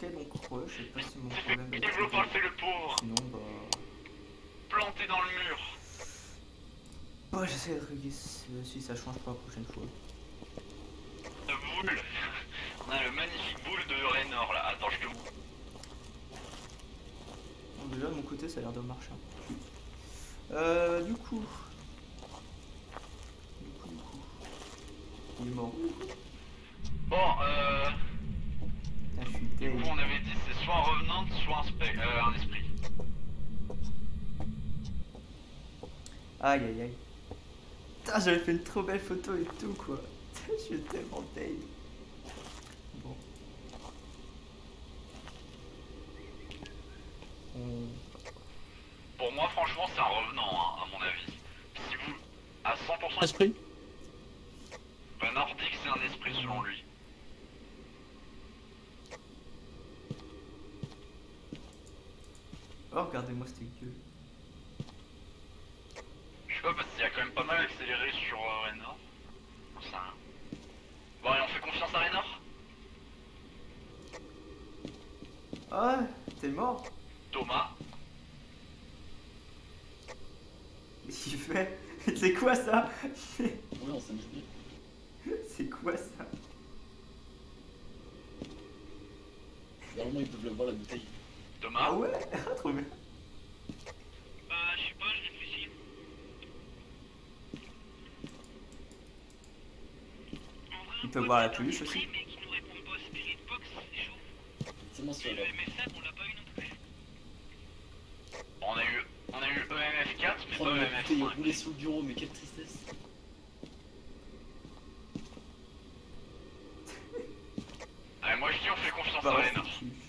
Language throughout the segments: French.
donc ouais, je sais pas si mon problème Il veut passer le pauvre. Sinon, bah... Planté dans le mur. Bah, j'essaie de regarder si ça change pas la prochaine fois. La boule. On a le magnifique boule de Raynor là. Attends, je te montre. Bon, déjà, de mon côté, ça a l'air de marcher. Du coup... Il est mort. Bon, Ah, je suis du deg. coup, on avait dit c'est soit un revenant, soit un esprit. Aïe aïe aïe. Putain, j'avais fait une trop belle photo et tout quoi. Je suis tellement deg. Bon. Pour moi, franchement, c'est un revenant, hein, à mon avis. Si vous, à 100%, Esprit. bah, Nordique, c'est un esprit selon lui. Oh, regardez-moi cette gueule. Je sais pas, parce qu'il y a quand même pas mal accéléré sur Raynor. Ça, hein. Bon, allez, on fait confiance à Raynor. Ah, t'es mort. Thomas. Qu'est-ce qu'il fait? C'est quoi ça? Oui, on s'amuse bien. C'est quoi ça? Normalement, ils peuvent le voir la bouteille. Thomas. Ah ouais? Ah, trop bien. Je sais pas, je réfléchis. Il peut voir la peluche aussi. Mais qui nous répond pas Spirit Box, c'est chaud. C'est mon seul. EMF7, on l'a pas eu non plus. On a eu EMF4, mais Oh pas non, la bouteille est EMF5. roulée sous le bureau, mais quelle tristesse. Allez, moi je dis on fait confiance à Bah, Raynor.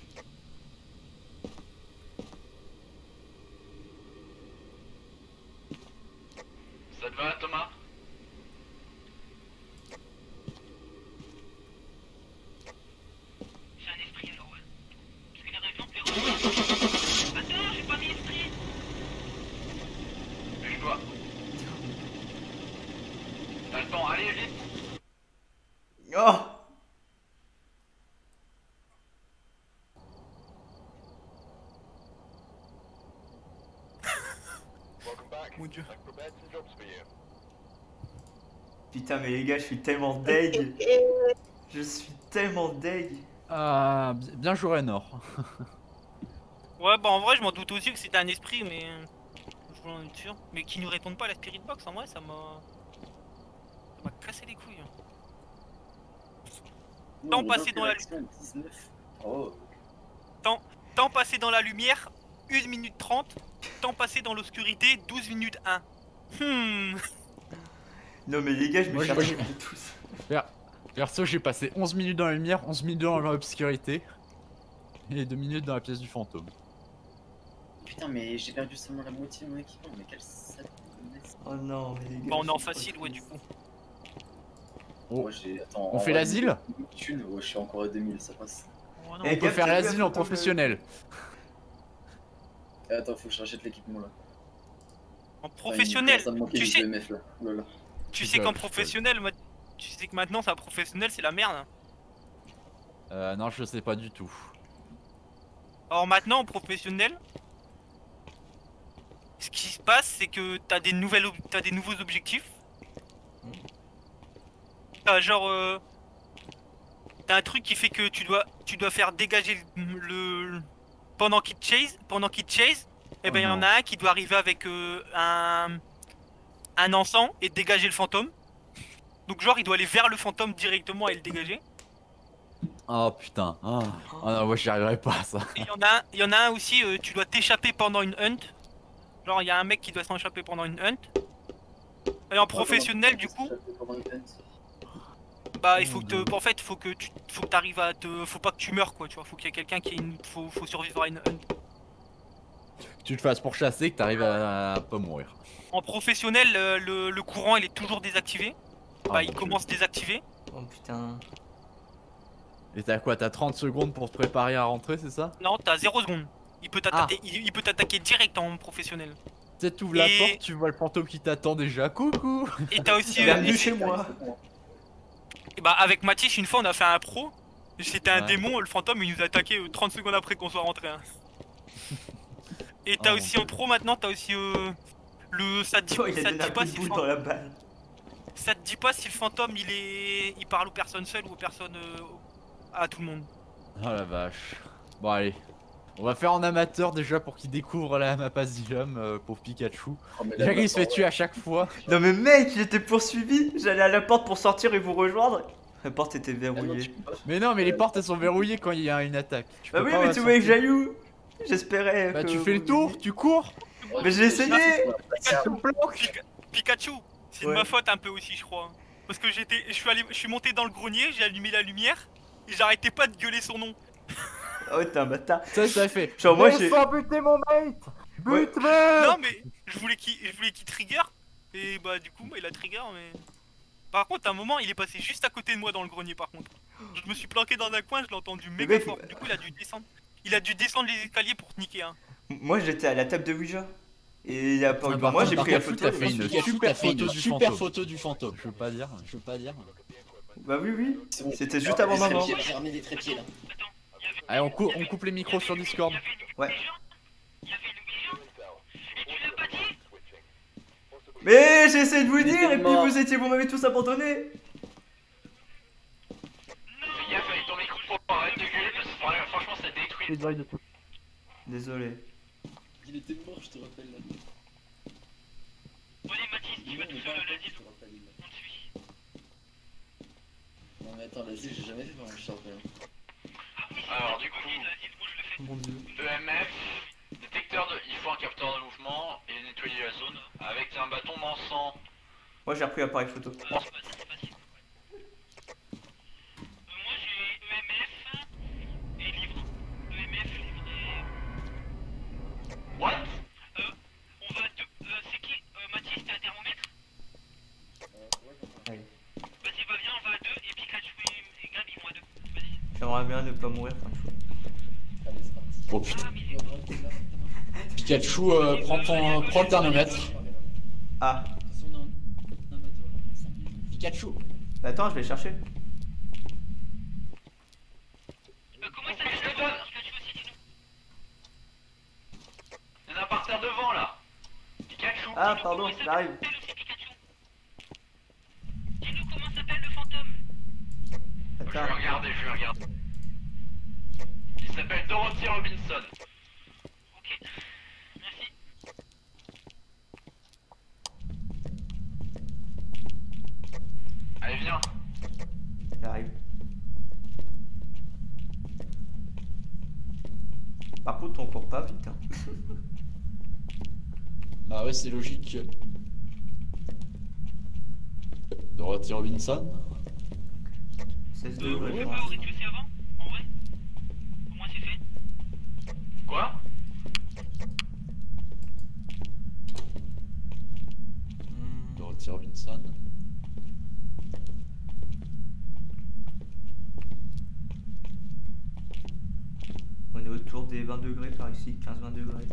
Ça te va, Thomas? C'est un esprit alors, ouais. Parce qu'il a raison, Attends, j'ai pas mis esprit. Bouge-toi. T'as le temps, allez vite. Oh! Mon dieu. Putain, mais les gars, je suis tellement deg. Je suis tellement deg. Ah, bien joué Nord. Ouais, bah en vrai, je m'en doute aussi que c'était un esprit, mais. Je voulais en être sûr. Mais qui nous répondent pas à la Spirit Box, en vrai, ça m'a. Ça m'a cassé les couilles. Temps passé dans la lumière. Oh. Temps passé dans la lumière, 1 minute 30. Temps passé dans l'obscurité, 12 minutes 1. Non, mais les gars, je me Moi, cherche j'ai- tous. Perso, j'ai passé 11 minutes dans la lumière, 11 minutes dans l'obscurité. Et 2 minutes dans la pièce du fantôme. Putain, mais j'ai perdu seulement la moitié de mon équipement, mais quelle sale. Oh non, mais les gars. Bah, on est en je suis facile, trop ouais, du triste. coup. Oh. Moi, j'ai. Attends. On fait l'asile? Thune, ouais, je suis encore à 2000, ça passe. Ouais, non. Eh, On peut Gab, faire t'as vu la l'asile en photo que- professionnel. Attends, faut que je rachète l'équipement là. En professionnel, Ça me manquait tu les sais, EMF là. Oh là là. tu sais Je qu'en rigole. professionnel, tu sais que maintenant, c'est un professionnel, c'est la merde. Non, je sais pas du tout. Alors maintenant, en professionnel, ce qui se passe, c'est que t'as des nouveaux objectifs. T'as genre, t'as un truc qui fait que tu dois faire dégager pendant qu'il te chase, et Oh ben il y en non. a un qui doit arriver avec un encens et dégager le fantôme. Donc genre, il doit aller vers le fantôme directement et le dégager. Oh putain. Oh non, moi j'y arriverai pas à ça. Et il y en a un aussi, tu dois t'échapper pendant une hunt. Genre, il y a un mec qui doit s'échapper pendant une hunt. Et en professionnel, du coup, bah il faut que en fait, faut que t'arrives à faut pas que tu meurs quoi, tu vois. Faut qu'il y ait quelqu'un qui ait faut survivre à une hunt. Tu te fasses pourchasser que t'arrives à pas mourir. En professionnel, le courant il est toujours désactivé. Bah, il mon Dieu. commence désactivé. Oh putain. Et t'as quoi? T'as 30 secondes pour te préparer à rentrer, c'est ça? Non, t'as 0 secondes. Il peut t'attaquer, il peut t'attaquer direct en professionnel. Tu sais, t'ouvres la Et- porte, tu vois le fantôme qui t'attend déjà. Coucou! Et t'as aussi. Bienvenue chez moi. Et bah, avec Mathis, une fois, on a fait un pro. C'était un Ouais. démon, le fantôme il nous a attaqué 30 secondes après qu'on soit rentré. Hein. Et t'as Oh, aussi en pro maintenant, t'as aussi le. Ça te dit, Oh, il a ça te donné un dit coup pas de si le boule dans fantôme. la balle. Ça te dit pas si le fantôme il parle aux personnes seules ou aux personnes. À tout le monde. Oh la vache. Bon allez. On va faire en amateur déjà pour qu'il découvre la map Asylum, pauvre Pikachu. Oh, mais là, Déjà qu'il bah, se fait tuer à chaque fois. Non mais mec, j'étais poursuivi. J'allais à la porte pour sortir et vous rejoindre. La porte était ah non, tu verrouillée. peux pas. Mais non, mais les portes elles sont verrouillées quand il y a une attaque. Tu Bah peux oui, pas mais tu voulais que sortir. j'aille où? J'espérais Bah que tu fais le vous tour, veniez. tu cours. Mais j'ai essayé. Tu te planques. Pikachu, c'est de Ouais. ma faute un peu aussi, je crois. Parce que je suis monté dans le grenier, j'ai allumé la lumière et j'arrêtais pas de gueuler son nom. Oh t'es un bâtard. Ça fait. Genre moi j'ai... Laisse-moi buter mon mate. Ouais. Bute-le. Non mais je voulais qu'il trigger et bah du coup il a trigger mais. Par contre à un moment il est passé juste à côté de moi dans le grenier par contre. Je me suis planqué dans un coin, je l'ai entendu méga mec, fort. Du coup il a dû descendre. Il a dû descendre les escaliers pour te niquer hein. Moi j'étais à la table de Ouija. Et il y a pas... Ah, par moi contre, j'ai par pris la contre, photo. t'as fait une Pikachu, super t'as fait photo une du super fantôme. photo du fantôme. Je veux pas dire. Bah oui oui. C'est bon. C'était juste avant ma mort. J'ai ramené des trépieds là. Allez, on coupe les micros sur Discord. Ouais. Mais j'ai essayé de vous Il dire était et puis mort. vous m'avez tous abandonné. Fais gaffe avec ton micro pour arrêter de gueuler parce que franchement ça détruit. Désolé. Il était mort, je te rappelle là. Allez Mathis, tu vas tout seul à la Je te rappelle. on te suit. Non mais attends, vas-y, j'ai jamais fait vraiment, je te rappelle. Alors du coup, Mon dieu. EMF, détecteur de... Il faut un capteur de mouvement et nettoyer la zone avec un bâton d'encens. Moi j'ai repris l'appareil photo. Moi j'ai EMF et livre. EMF, livre et... What? On va deux... c'est qui? Mathis, t'as un thermomètre? Allez. Vas-y, va viens, on va à deux et Pikachu et Gab ils vont à deux. Vas-y. J'aimerais bien ne pas mourir plein de fois. Allez, c'est parti. Oh putain. Pikachu, prends le thermomètre. Ah. De toute façon, on est en amateur là. 5 minutes. Pikachu. Bah attends, je vais chercher. Comment il s'appelle Pikachu aussi, dis-nous. Il y en a par terre devant là. Pikachu. Ah dis-nous pardon, comment il s'appelle. j'arrive. Dis-nous comment s'appelle le fantôme. Je vais Attends. regarder. Il s'appelle Dorothy Robinson. Ok, merci. Allez, viens. J'arrive. Par contre, on court pas vite. Hein. Bah ouais, c'est logique. Dorothy Robinson. 16 On degrés. peut je pas pense. au rez-de-chaussée avant? En vrai? Au moins c'est fait. Quoi? Dorothy Robinson. On est autour des 20 degrés par ici, 15-20 degrés.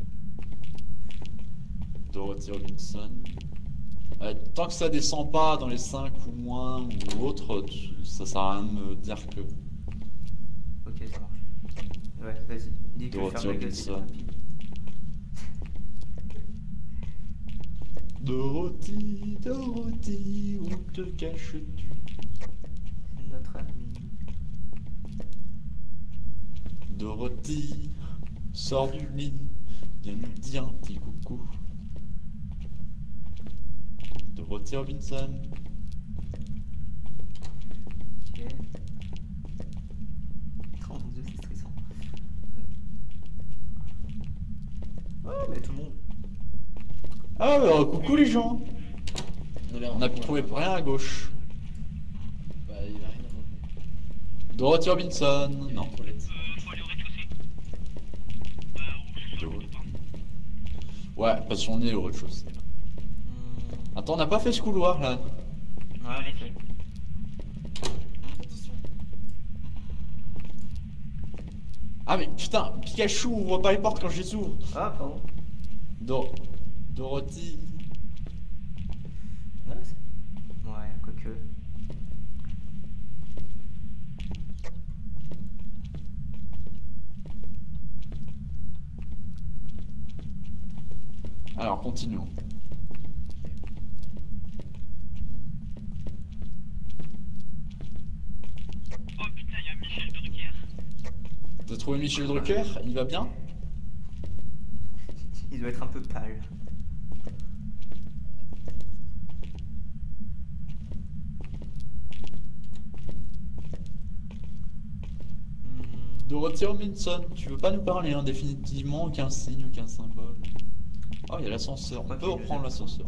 Dorothy Robinson. Tant que ça descend pas dans les 5 ou moins ou autre, ça sert à rien de me dire que Ok, ça marche. Ouais, vas-y. Dis que je Dorothy ferme la gazette Robinson. rapide. Dorothy, Dorothy, où te caches-tu? C'est notre ami. Dorothy, sors du lit, viens nous dire un petit coucou. Dorothy Robinson. Ok. Oh mon dieu, c'est stressant. Oh, mais tout le monde. Ah, coucou les gens. On a trouvé rien à gauche. Bah, il y a rien à voir. Dorothy Robinson. Il y a Non. une toilette. Faut aller au rez-de-chaussée. Dorothy. Ouais, parce qu'on est au rez-de-chaussée. Attends, on n'a pas fait ce couloir là. Ouais, ok. Ah mais putain, Pikachu ouvre pas les portes quand je les ouvre. Ah, pardon. Dorothy. Ouais, quoique. Alors, continuons. Oh putain, il y a Michel Drucker. T'as trouvé Michel Drucker? Il va bien? Il doit être un peu pâle. Dorothy Robinson, tu veux pas nous parler hein, définitivement? Aucun signe, aucun symbole. Oh, il y a l'ascenseur. On peut reprendre l'ascenseur.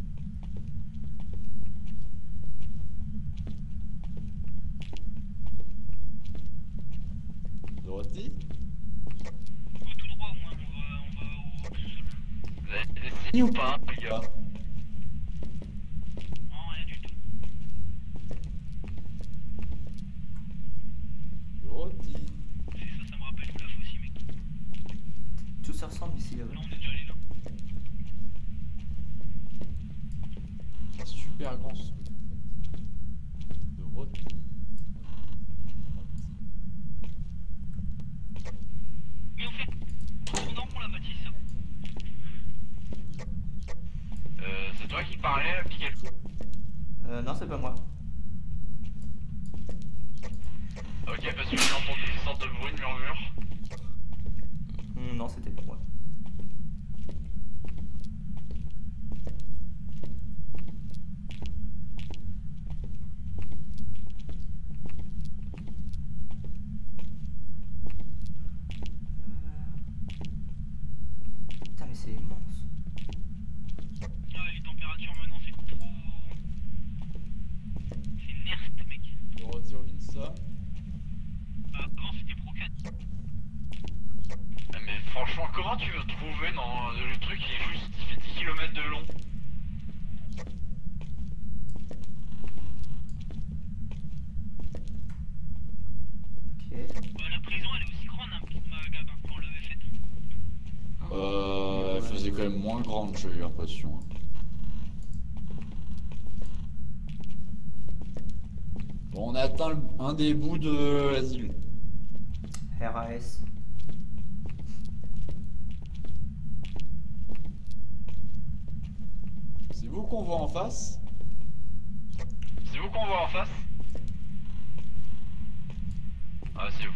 Dorothy? Oh, tout droit au moins, on va au sous-sol. Vous avez des signes ou pas, les gars? Non, rien du tout. Dorothy? C'est ça, ça me rappelle Olaf aussi, mec. Tout ça ressemble ici, là. Là, on est déjà allé là. Super grand ce truc, en fait. Dorothy. Mais en fait, retournons pour la bâtisse. C'est toi qui parlais, Piquet? Non, c'est pas moi. Ok, parce que j'ai entendu une sorte de bruit de murmure. Non, c'était pas moi. Putain, mais c'est immense. Ah, les températures maintenant, c'est trop. C'est nerf, mec. Dorothy Robinson? Avant, c'était Pro 4. Mais franchement, comment tu veux trouver dans le truc qui est juste, il fait 10 km de long? Ok. La prison, elle est aussi grande, hein, Gabin, quand on l'avait faite. Elle faisait quand même moins grande, j'ai eu l'impression. Hein. Bon, on a atteint un des bouts de l'asile. RAS. C'est vous qu'on voit en face? C'est vous qu'on voit en face? Ah, c'est vous.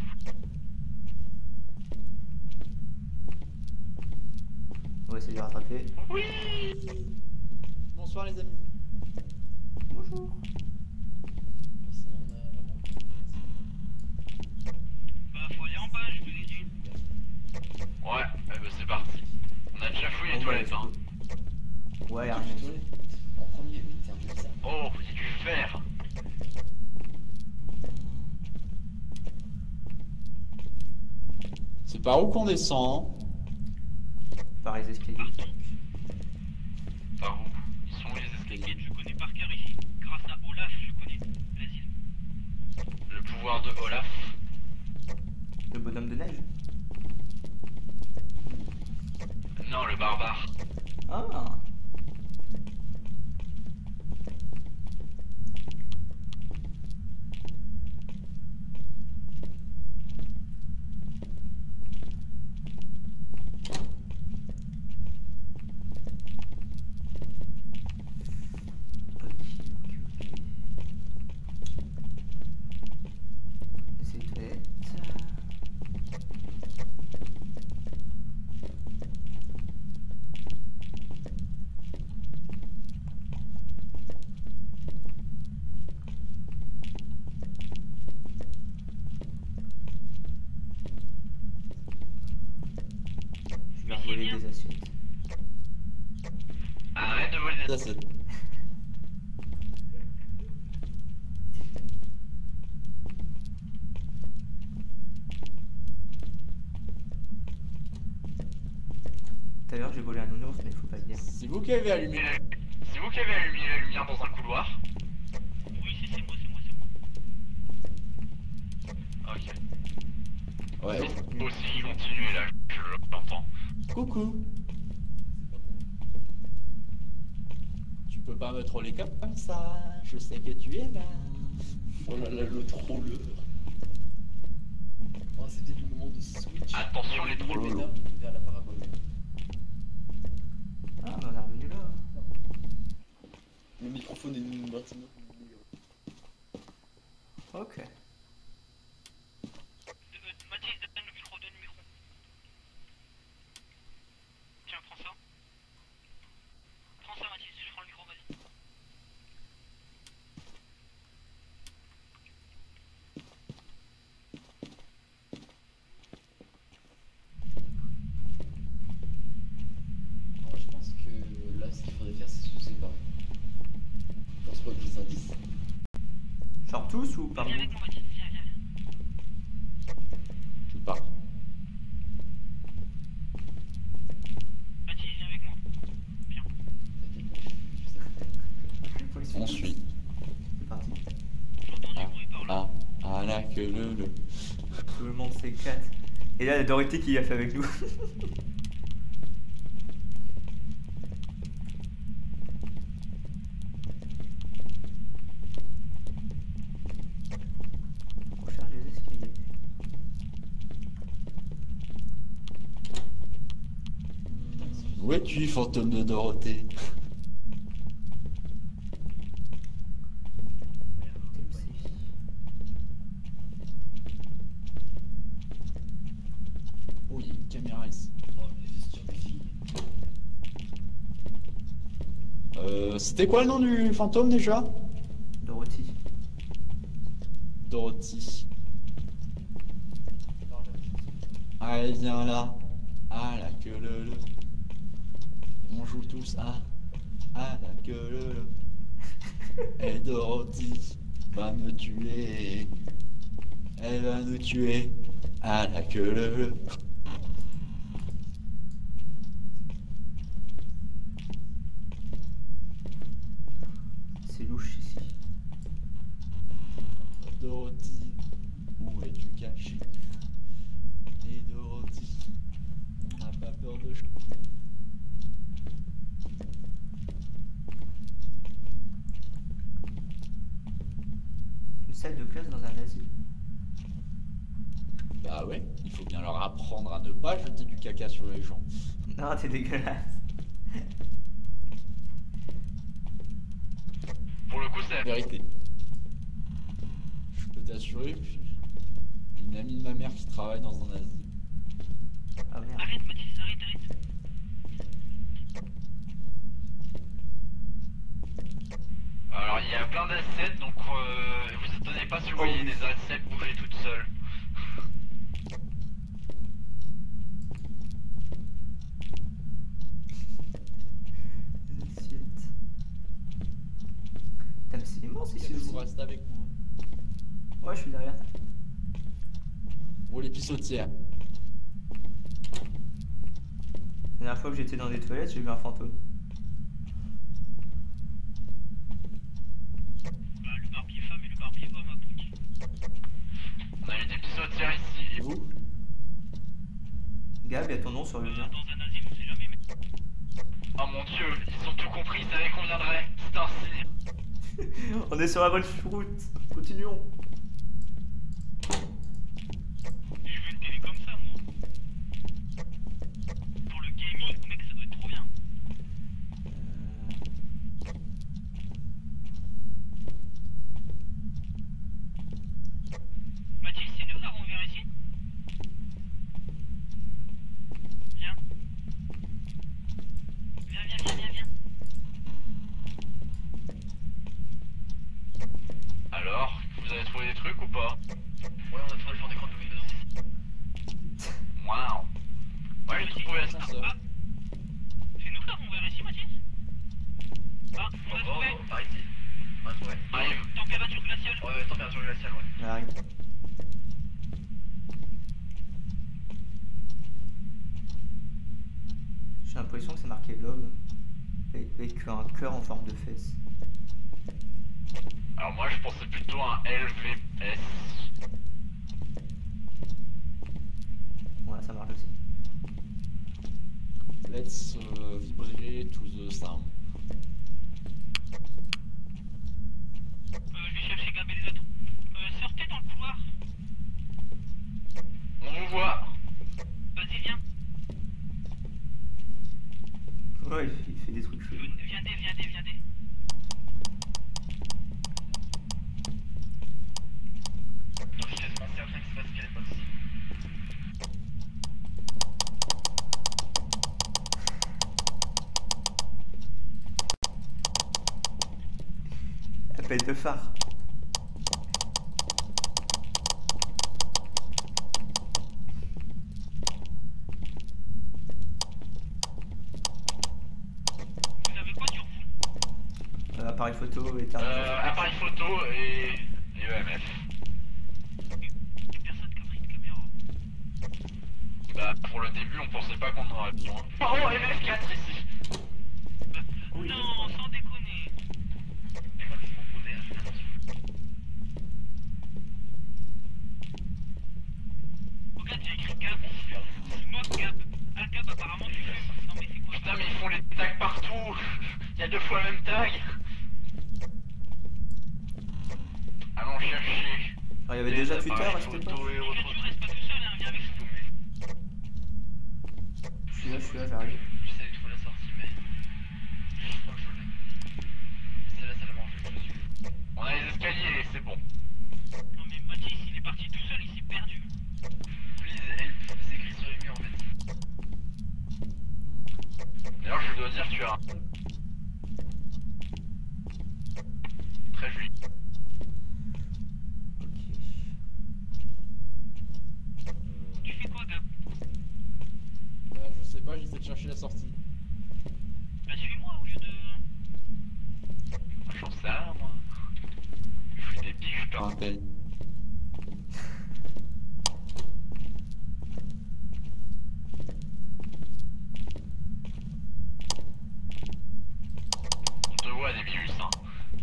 On va essayer de le rattraper. Oui! Bonsoir les amis. Bonjour. Bah, faut aller en bas, je vous ai dit. Ouais, eh ben c'est parti. On a déjà fouillé les Bon, toilettes, bah, hein. Ouais, y'a rien. En premier, mais t'es un peu bizarre. Oh, il y a du fer. C'est par où qu'on descend? Par les escaliers. Par où? Ils sont où les escaliers? T'inquiète, je connais par cœur ici. Grâce à Olaf, je connais l'asile. Le pouvoir de Olaf. Le bonhomme de neige. Non, le barbare. Ah. C'est toilette. Je vais voler des assiettes. Arrête de voler des... Ça, c'est- D'ailleurs, j'ai volé un nounours, mais il faut pas le dire. C'est vous qui avez allumé. C'est vous qui avez allumé la lumière dans un couloir? Oui, c'est moi. Ok. Ouais. Vous aussi, continuez là, je l'entends. Coucou. Tu peux pas me troller comme ça. Je sais que tu es là. Oh là là, le trolleur. Oh, c'est peut-être le moment de switch. Attention, les trolls. Vers la parabole. Ah, microphone et Martino. Ok. Mathis, donne le micro, donne le micro. Tiens, prends ça. Prends ça, Mathis, je prends le micro, vas-y. Alors, je pense que là, ce qu'il faudrait faire, c'est se séparer. Je pense pas qu'ils indices. Genre tous ou par Viens nous? avec moi, Mathis, viens, viens, viens. Je pars. Mathis, viens avec moi. Viens. Faut que je On fasse. suit. C'est parti. J'entends du bruit par là. La queue le. Tout le monde s'éclate. Et là, la Dorothée qui a fait avec nous. On cherche les escaliers. Où es-tu, fantôme de Dorothée? Oh, il y a une caméra ici. C'était quoi le nom du fantôme déjà? Dorothy. Dorothy. Allez, viens là. Ah la queue le. On joue tous à la queue le. Et Dorothy va me tuer. Elle va nous tuer. À la queue le. C'est louche ici. Dorothy, où es-tu caché? Et Dorothy, on n'a pas peur de Une salle de classe dans un asile. Bah ouais, il faut bien leur apprendre à ne pas jeter du caca sur les gens. Non, t'es dégueulasse. Pour le coup, c'est La vérité. Je peux t'assurer, une amie de ma mère qui travaille dans un asile. Ah merde. Arrête, Mathis, arrête. Alors il y a plein d'assiettes, donc vous étonnez pas si vous voyez des assiettes bouger toutes seules. Les assiettes. Putain, mais c'est immense ici aussi. Reste avec moi. Ouais, je suis derrière. Oh les pissotières. La dernière fois que j'étais dans des toilettes, j'ai vu un fantôme. Bah, le barbier femme et le barbier homme à Pouki. On a eu des pissotières ici. Et vous? Gab, il y a ton nom sur le mien. Dans un asile, on sait jamais, mais. Oh mon dieu, ils ont tout compris, ils savaient qu'on viendrait. C'est un signe. On est sur la bonne route. Continuons. Je veux une télé comme ça, moi. Pour le gaming, mec, ça doit être trop bien. Mathis, c'est nous l'avons ouvert ici? Viens. Viens. Alors, vous avez trouvé des trucs ou pas? Ouais, on a trouvé le fond d'écran de Windows. Waouh. Moi j'ai trouvé ça. Ascenseur. C'est nous qui l'avons ouvert ici, Mathis? Ah, on a trouvé. Par ici. On a trouvé. Arrive. Température glaciale. Ouais, température glaciale, ouais. J'arrive. J'ai l'impression que c'est marqué love. Avec un cœur en forme de fesse. Alors moi je pensais plutôt à un LVS. Ouais, ça marche aussi. Let's vibrer to the sound. Je vais chercher Gab et les autres. Sortez dans le couloir. On vous voit. Vas-y, viens. Ouais, il fait des trucs chelous. Viens. pète de phare. Vous avez quoi sur vous? Appareil photo et thermoflash. Appareil photo et EMF. Y'a personne qui a pris une caméra. Bah pour le début on pensait pas qu'on en aurait besoin. Oh MF4 ici. Oui. Non, sans déconner. Et moi c'est mon poder, je viens dessus. Regarde, j'ai écrit Gab. Moi, Gab. Ah, Gab, apparemment, tu fumes. Non, mais c'est quoi Putain mais ils font les tags partout. Il y a 2 fois le même tag. Allons chercher. Alors, il y avait déjà des Twitter à appareils cette photo époque. et autres. Pikachu, reste pas tout seul, hein, viens avec nous. Je suis là, j'arrive. J'essaie de trouver la sortie mais... Je crois que je l'ai. C'est la salle à manger, je suis. On a les escaliers, c'est bon. Non, mais Mathis, il est parti tout seul, il s'est perdu. Please help, c'est écrit sur les murs en fait. D'ailleurs je dois dire tu as un... Très joli. Ok. Tu fais quoi, Gab? Bah, je sais pas, j'essaie de chercher la sortie. Bah, suis-moi au lieu de. J'en sais rien moi. Je fais des pics, je perds. Rappel. On te voit des virus hein.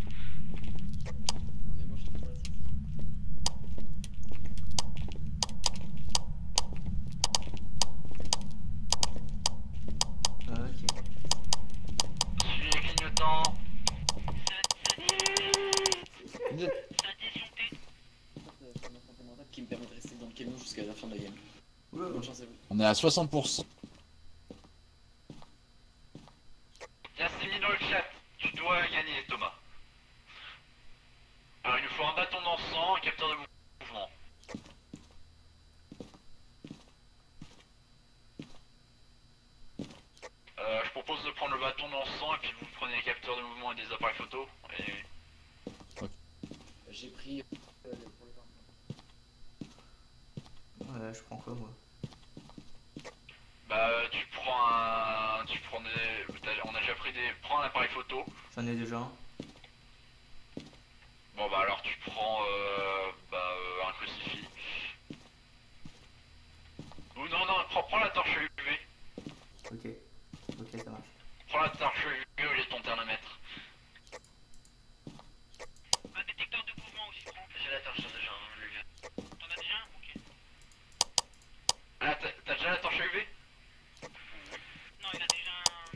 Non, mais moi je trouve pas la sortie. Ok. Suis les clignotants. Ça a disjoncté. Je fais ma santé mentale qui me permet de rester dans le camion jusqu'à la fin de la game. Oula. Bonne chance à vous. On est à 60%. Tiens, c'est mis dans le chat. Tu dois gagner Thomas. Alors il nous faut un bâton d'encens, un capteur de mouvement. Je propose de prendre le bâton d'encens et puis vous prenez les capteurs de mouvement et des appareils photo. Et... J'ai pris pour les parents. Je prends quoi moi? Bah tu prends un... Tu prends des... On a déjà pris des... Prends un appareil photo. J'en ai déjà un. Bon bah alors tu prends un crucifix. Ou non, prends la torche UV. Ok. Ok, ça marche. Prends la torche UV au lieu de ton thermomètre. Un détecteur de mouvement aussi, prends. J'ai la torche déjà, UV. T'en as déjà un? Ok. Ah t'as déjà la torche UV? Non, il a déjà un.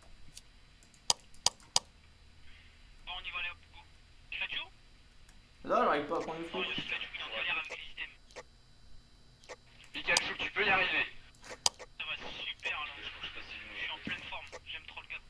Bon, on y va, allez hop, go. Pikachu? Non, j'arrive pas à prendre le Non, fou. Pikachu, il est en galère avec les systèmes. Pikachu, tu peux y arriver. Ça va super là. Je suis en pleine forme, j'aime trop le gars.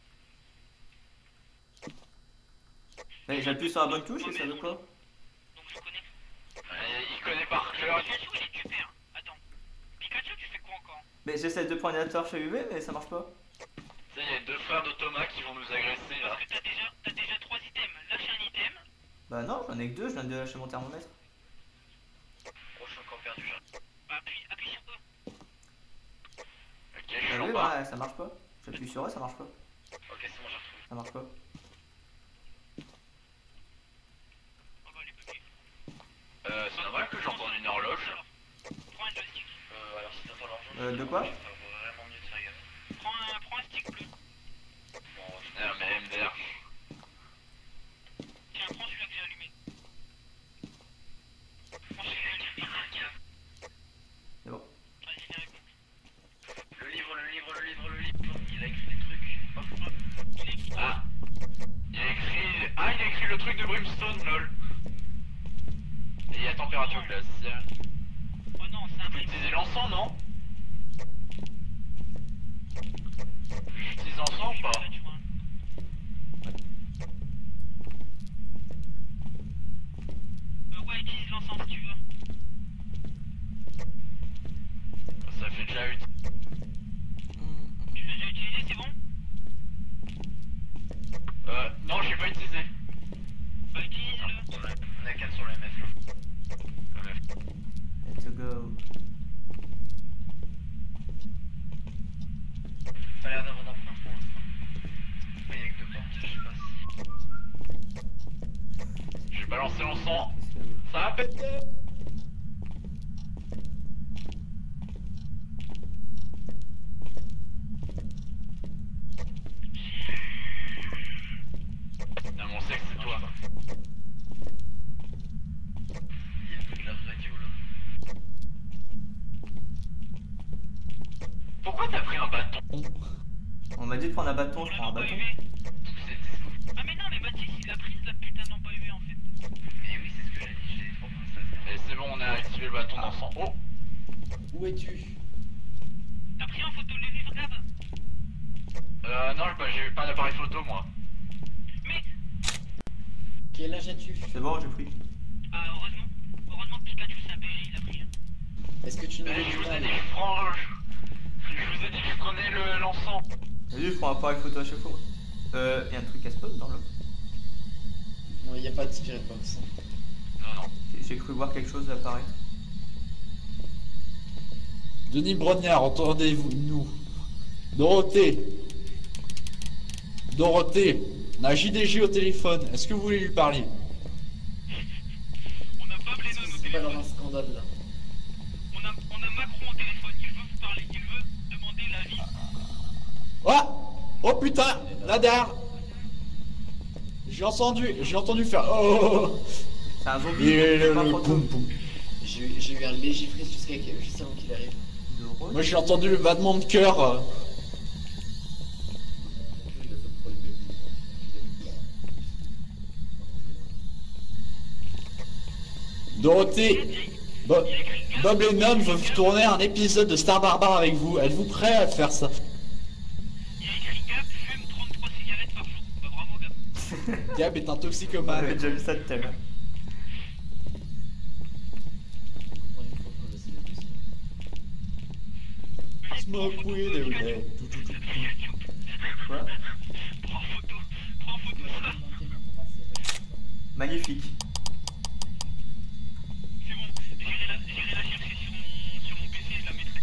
J'appuie sur la bonne touche et ça veut quoi? Donc je connais. Il connaît par cœur. Pikachu, il est super. Attends. Pikachu, tu fais quoi encore? Mais j'essaie de prendre la torche UV mais ça marche pas. Tu sais, il y a 2 frères de Thomas qui vont nous agresser là. Parce que t'as déjà 3 items. Lâche un item. Bah non, j'en ai que 2, je viens de lâcher mon thermomètre. Oh, je suis encore perdu là. Bah appuie sur eux. Ok, je suis Bah en oui, bas. ouais, ça marche pas. J'appuie sur eux, ça marche pas. Ok, c'est bon, j'ai retrouvé. Ça marche pas. Oh bah les buggés. C'est normal que j'entende une horloge. Alors, prends un joystick. Alors si t'entends l'horloge, De quoi? ça vaut vraiment mieux de faire gaffe. Prends un stick bleu. Bon, mais MDR. Tiens, prends celui-là que j'ai allumé. Prends celui-là que j'ai allumé. C'est bon. Vas-y, viens avec moi. Le livre. Il a écrit des trucs. Hop, hop. Il est écrit. Ah. Il a écrit le truc de Brimstone, lol. Et il y a température glaciale. Oh non, c'est un Tu peux prix. utiliser l'encens, non? J'utilise l'encens ou pas? Ouais, utilise l'encens si tu veux. Ça fait déjà 8. Tu l'as déjà utilisé, c'est bon? Non, j'ai pas utilisé. Bah a 4 sur le MF là. Let's go. Pas l'air d'avoir d'emprunt pour l'instant. Il y a que 2 portes, je sais pas si. Je vais balancer l'encens. Ça va péter. Non mais on sait que c'est toi. Il y a le bruit de la radio là. Pourquoi t'as pris un bâton? On m'a dit de prendre un bâton, je prends un bâton. Ah mais non mais Baptiste il a pris la putain de lampe à UV en fait. Mais oui, c'est ce que j'ai dit, j'ai trop pensé à ça. Et c'est bon, on a activé le bâton d'encens. Oh! Où es-tu? T'as pris en photo le livre, regarde. Non, bah, j'ai pas d'appareil photo moi. Mais Quel âge as-tu? C'est bon, j'ai pris. heureusement que Pikachu c'est un BG, il a pris. Est-ce que tu ne Mais veux je vous ai pas dit, je vous ai dit que je prenais l'encens. Vas-y, je prends un appareil photo à chaque fois. Y'a un truc à spot dans l'eau. Non, il n'y a pas de spirit box. Non, non. J'ai cru voir quelque chose apparaître. Denis Brognard, entendez-vous nous? Dorothée, on a JDJ au téléphone, est-ce que vous voulez lui parler? On a Bob Lennon au C'est pas dans téléphone. un scandale là. On a Macron au téléphone, il veut vous parler, il veut demander l'avis. Ah! Oh putain! Là derrière! J'ai entendu faire oh! C'est un zombie, Et c'est pas un le fantôme. poum poum. J'ai eu un léger frise juste avant qu'il arrive. De rose. Moi j'ai entendu le battement de cœur. Dorothée, Bob Lennon veut tourner un épisode de Star Barbare avec vous. Êtes-vous prêt à faire ça? Il y a écrit Gab fume 33 cigarettes par jour. Bah bravo Gab. Gab est un On toxicomane. avait déjà vu ça tout à l'heure. Prends une photo là, c'est le dossier. Smoke weed every day. Quoi? Prends photo ça. Magnifique. C'est bon, j'irai la chercher sur mon PC et je la mettrai.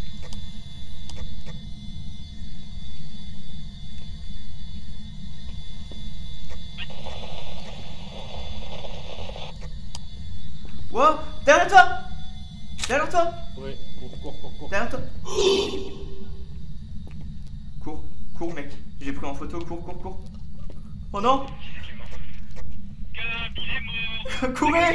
Wow! Derrière toi! Derrière toi! Ouais, cours. Derrière toi! Cours mec. J'ai pris en photo, cours. Oh non! Qui c'est qui est mort? Gab, il est mort. Courez!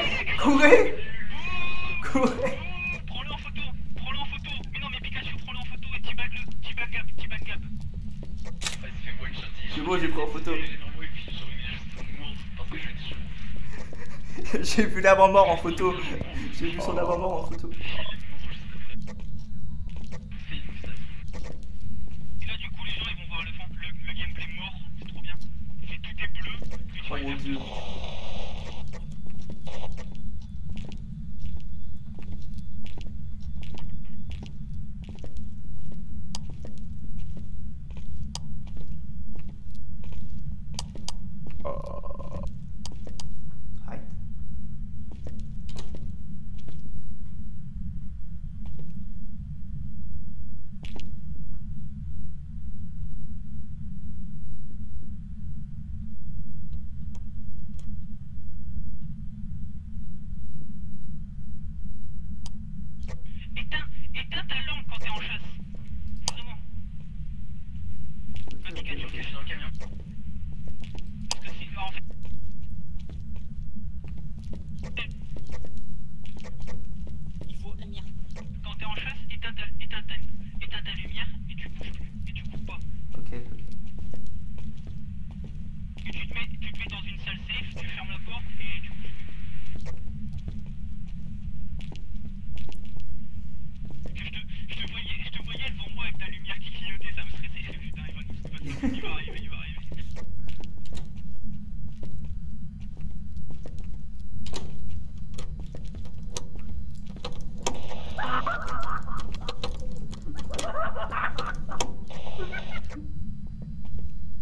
Prends-le en photo. Mais non mais Pikachu, prends-le en photo et teabag Gab. Ouais, il se fait one shot. C'est bon, j'ai pris en photo. J'ai vraiment eu puis sur une juste mort parce que je lui ai dit J'ai vu l'avant-mort en photo. J'ai vu son avant-mort en photo. il est mort juste après. Fais une moustache. Et là du coup les gens ils vont voir le gameplay mort, c'est trop bien. C'est tout est bleu. Et tu Oh mon dieu. Right. Éteins ta lampe quand t'es en chasse. Vraiment. Pas Pikachu. Ok, je suis dans le camion. Parce que si, en fait. Il faut lumière. Quand t'es en chasse, éteins ta lumière et tu bouges plus. Et tu cours pas. Ok. Et tu te mets dans une salle safe, tu fermes la porte et tu bouges plus. Je te voyais devant moi avec ta lumière qui clignotait, ça me stressait. Je me suis dit, putain, il va arriver.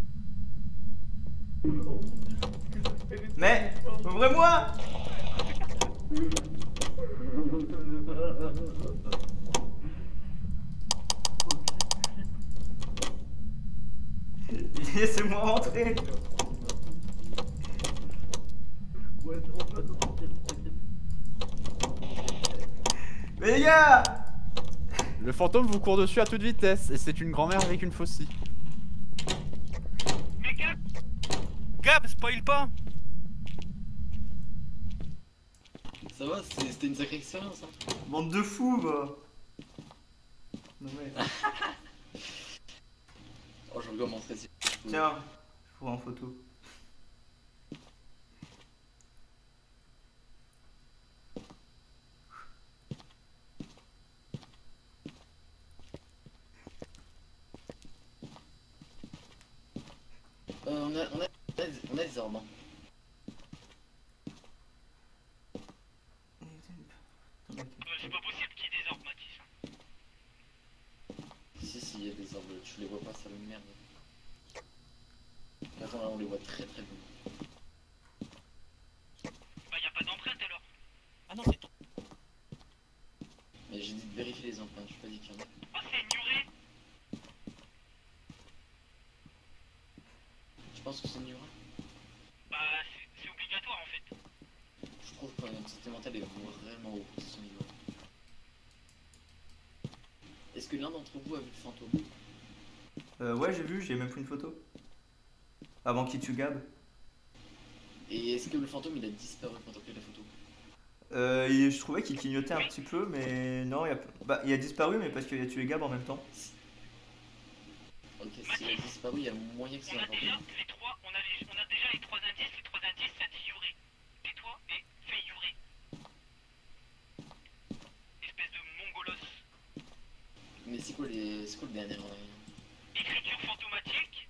Mais, ouvrez-moi! Laissez-moi rentrer. Mais les gars! Le fantôme vous court dessus à toute vitesse et c'est une grand-mère avec une faucille. Mais Gab, spoil pas. Ça va, c'était une sacrée expérience. Hein. Bande de fous, bah. Non mais. Oh, je vais montrer si. Tiens, je prends en photo. On a des orbes. Hein. C'est pas possible qu'il y ait des orbes, Mathis. Si, il y a des orbes, tu les vois pas, ça me merde. Attends, là, on les voit très très bien. Bah, y a pas d'empreinte alors. Ah non, c'est tout. Mais j'ai dit de vérifier les empreintes, je pas dit qu'il y en a. Ah, c'est ignoré. Je pense que c'est une Yura. Bah, c'est obligatoire en fait. Je trouve que notre santé mentale est vraiment haut pour ce niveau. Est-ce que l'un d'entre vous a vu le fantôme? Ouais, j'ai vu, j'ai même pris une photo. Avant qu'il tue Gab. Et est-ce que le fantôme il a disparu quand on a pris la photo? Je trouvais qu'il clignotait un petit peu, mais non, il a disparu, mais parce qu'il a tué Gab en même temps. Ok, s'il a disparu, il y a moyen que c'est On un a déjà fantôme. les trois, on a déjà les trois indices. Les trois indices, ça dit Yuré. Tais-toi et fais Yuré. Espèce de mongolos. Mais c'est quoi le dernier Écriture fantomatique.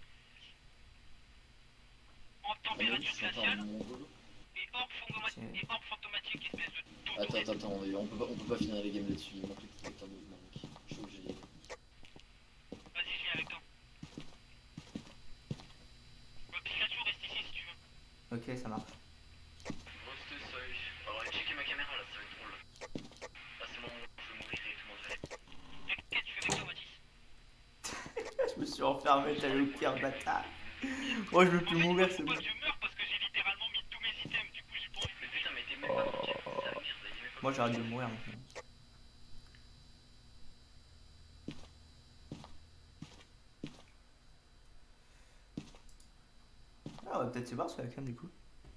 En température c'est un glaciale. mongolo? Et orbe fantomatique, espèce de Attends, on peut pas finir les games là-dessus, il manque le détecteur de mouvement, mec. Je suis obligé. Vas-y, je viens avec toi. Pikachu, reste ici si tu veux. Ok, ça marche. Poste seuil. Alors, checker ma caméra là, ça va être drôle. Là, c'est le moment où je vais mourir directement de fait. T'inquiète, je suis avec toi, Mathis. Je me suis enfermé, t'as le pire bâtard. Moi, je veux plus mourir, c'est bon. Je meurs parce que j'ai littéralement mis tous mes items, du coup j'ai pas envie de Mais putain, mais t'es même pas dans le chat, c'est la merde, là, il est même pas. Moi, j'arrête de mourir maintenant. Ah, on va peut-être se voir sur la cam du coup.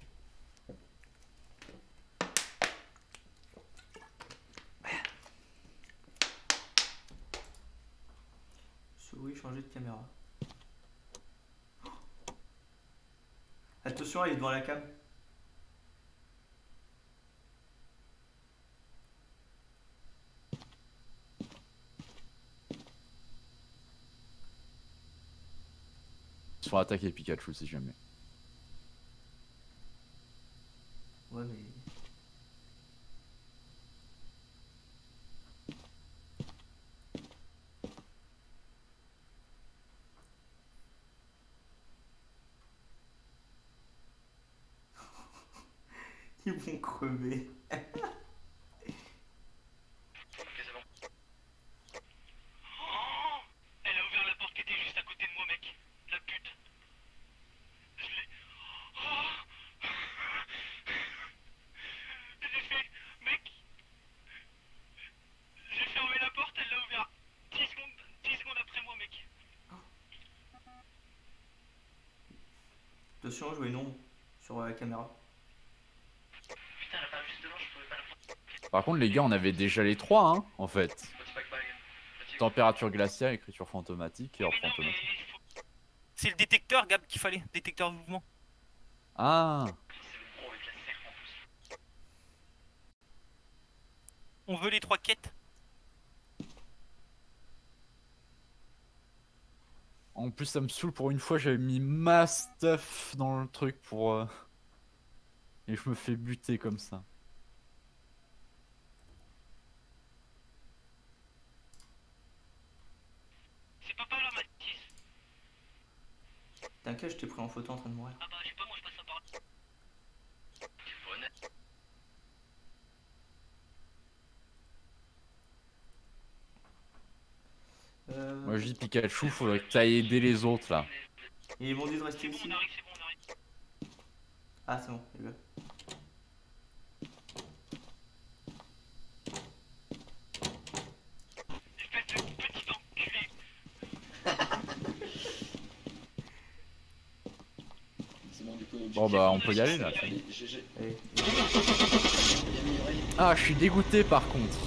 Souris, changer de caméra. Attention, elle est devant la cam. Ils se font attaquer Pikachu si jamais. Ouais, mais. Ils vont crever. Ok, c'est bon. Oh, elle a ouvert la porte qui était juste à côté de moi, mec. La pute. Je l'ai. Oh. J'ai fait. Mec. J'ai fermé la porte, elle l'a ouvert. 10 secondes après moi, mec. Attention, je vois une ombre sur la caméra. Putain, la femme juste devant, je pouvais pas la prendre. Par contre les gars on avait déjà les trois hein en fait. Petit pack bag. Petit Température glaciale, écriture fantomatique et orbe Mais non, mais fantomatique. c'est le détecteur, Gab, qu'il fallait. Détecteur de mouvement. Ah, c'est le gros avec la serre en plus. On veut les trois quêtes. en plus ça me saoule, pour une fois j'avais mis ma stuff dans le truc pour... Et je me fais buter comme ça. C'est pas par là, Mathis. T'inquiète, je t'ai pris en photo en train de mourir. Ah bah, je sais pas, moi je passe ça par là. Tu es honnête. Moi je dis Pikachu, faudrait que t'ailles aider les autres là. Ils m'ont dit de rester C'est bon, ici. on arrive, c'est bon, on arrive. Ah, c'est bon, il est là. Espèce de petit enculé. C'est bon, du coup. Bon bah on peut y aller là. Allez, GG. Allez. Ah, je suis dégoûté par contre.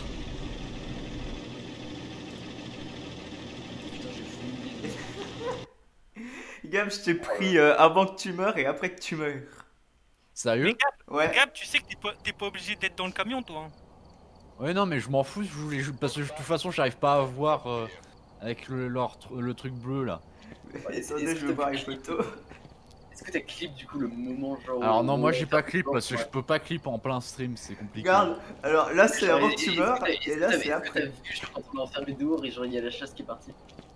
Putain, j'ai fouillé. Gab, je t'ai pris avant que tu meurs et après que tu meurs. Sérieux? Ouais. Gab, tu sais que t'es pas obligé d'être dans le camion, toi. Hein. Ouais non mais je m'en fous, je voulais parce que de toute façon j'arrive pas à voir avec le truc bleu là. Attendez, je veux voir les photos. Est-ce que t'as clip du coup le moment genre. Alors non où- moi j'ai pas t'as- clip parce que ouais. je peux pas clip en plein stream, c'est compliqué. Regarde, alors là c'est Genre, avant que tu meurs est-ce que et là t'as- c'est est-ce que t'as après. vu genre quand on est enfermé dehors et genre il y a la chasse qui est partie.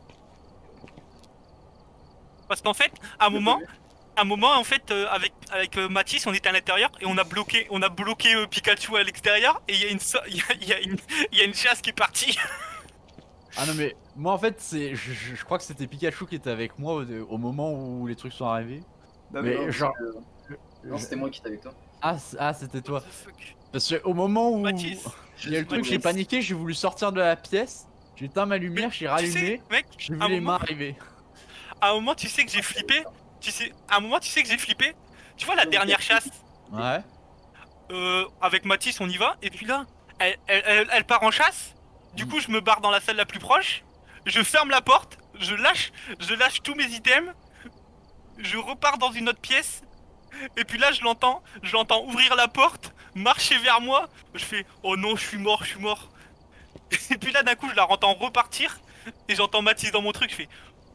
Parce qu'en fait, à un moment en fait, avec Mathis, on était à l'intérieur et on a bloqué Pikachu à l'extérieur et il y a il y a une chasse qui est partie. Ah non mais moi en fait c'est je crois que c'était Pikachu qui était avec moi au moment où les trucs sont arrivés. Bah, Mais mais genre Non, c'était moi qui étais avec toi. ah c'était toi. What the fuck. Parce que au moment où Mathis, il y a le truc, j'ai paniqué, j'ai voulu sortir de la pièce, j'ai éteint ma lumière, j'ai tu rallumé, sais, mec, j'ai vu un les moment- mains arriver. à un moment tu sais que j'ai flippé. À un moment tu sais que j'ai flippé. Tu vois la dernière chasse Ouais. avec Mathis, on y va et puis là, elle part en chasse. Du coup, je me barre dans la salle la plus proche. Je ferme la porte, je lâche tous mes items. Je repars dans une autre pièce. Et puis là, je l'entends ouvrir la porte, marcher vers moi. Je fais oh non, je suis mort. Et puis là, d'un coup, je la entends repartir et j'entends Mathis dans mon truc. Je fais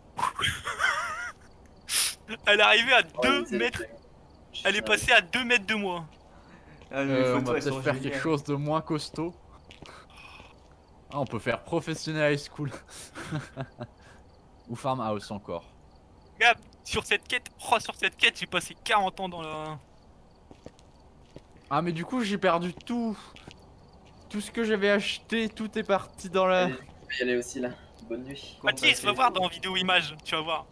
elle est arrivée à 2 mètres. Elle est passée à 2 mètres de moi. Ah, mais les On photos va elles sont peut-être faire géniales. quelque chose de moins costaud. Ah, on peut faire professionnel high school. Ou farmhouse encore. Regarde, sur cette quête, j'ai passé 40 ans dans la. Ah mais du coup j'ai perdu tout. Tout ce que j'avais acheté, tout est parti dans la... Allez, je vais y aller aussi là. Bonne nuit. Mathis, va voir dans vidéo image, tu vas voir.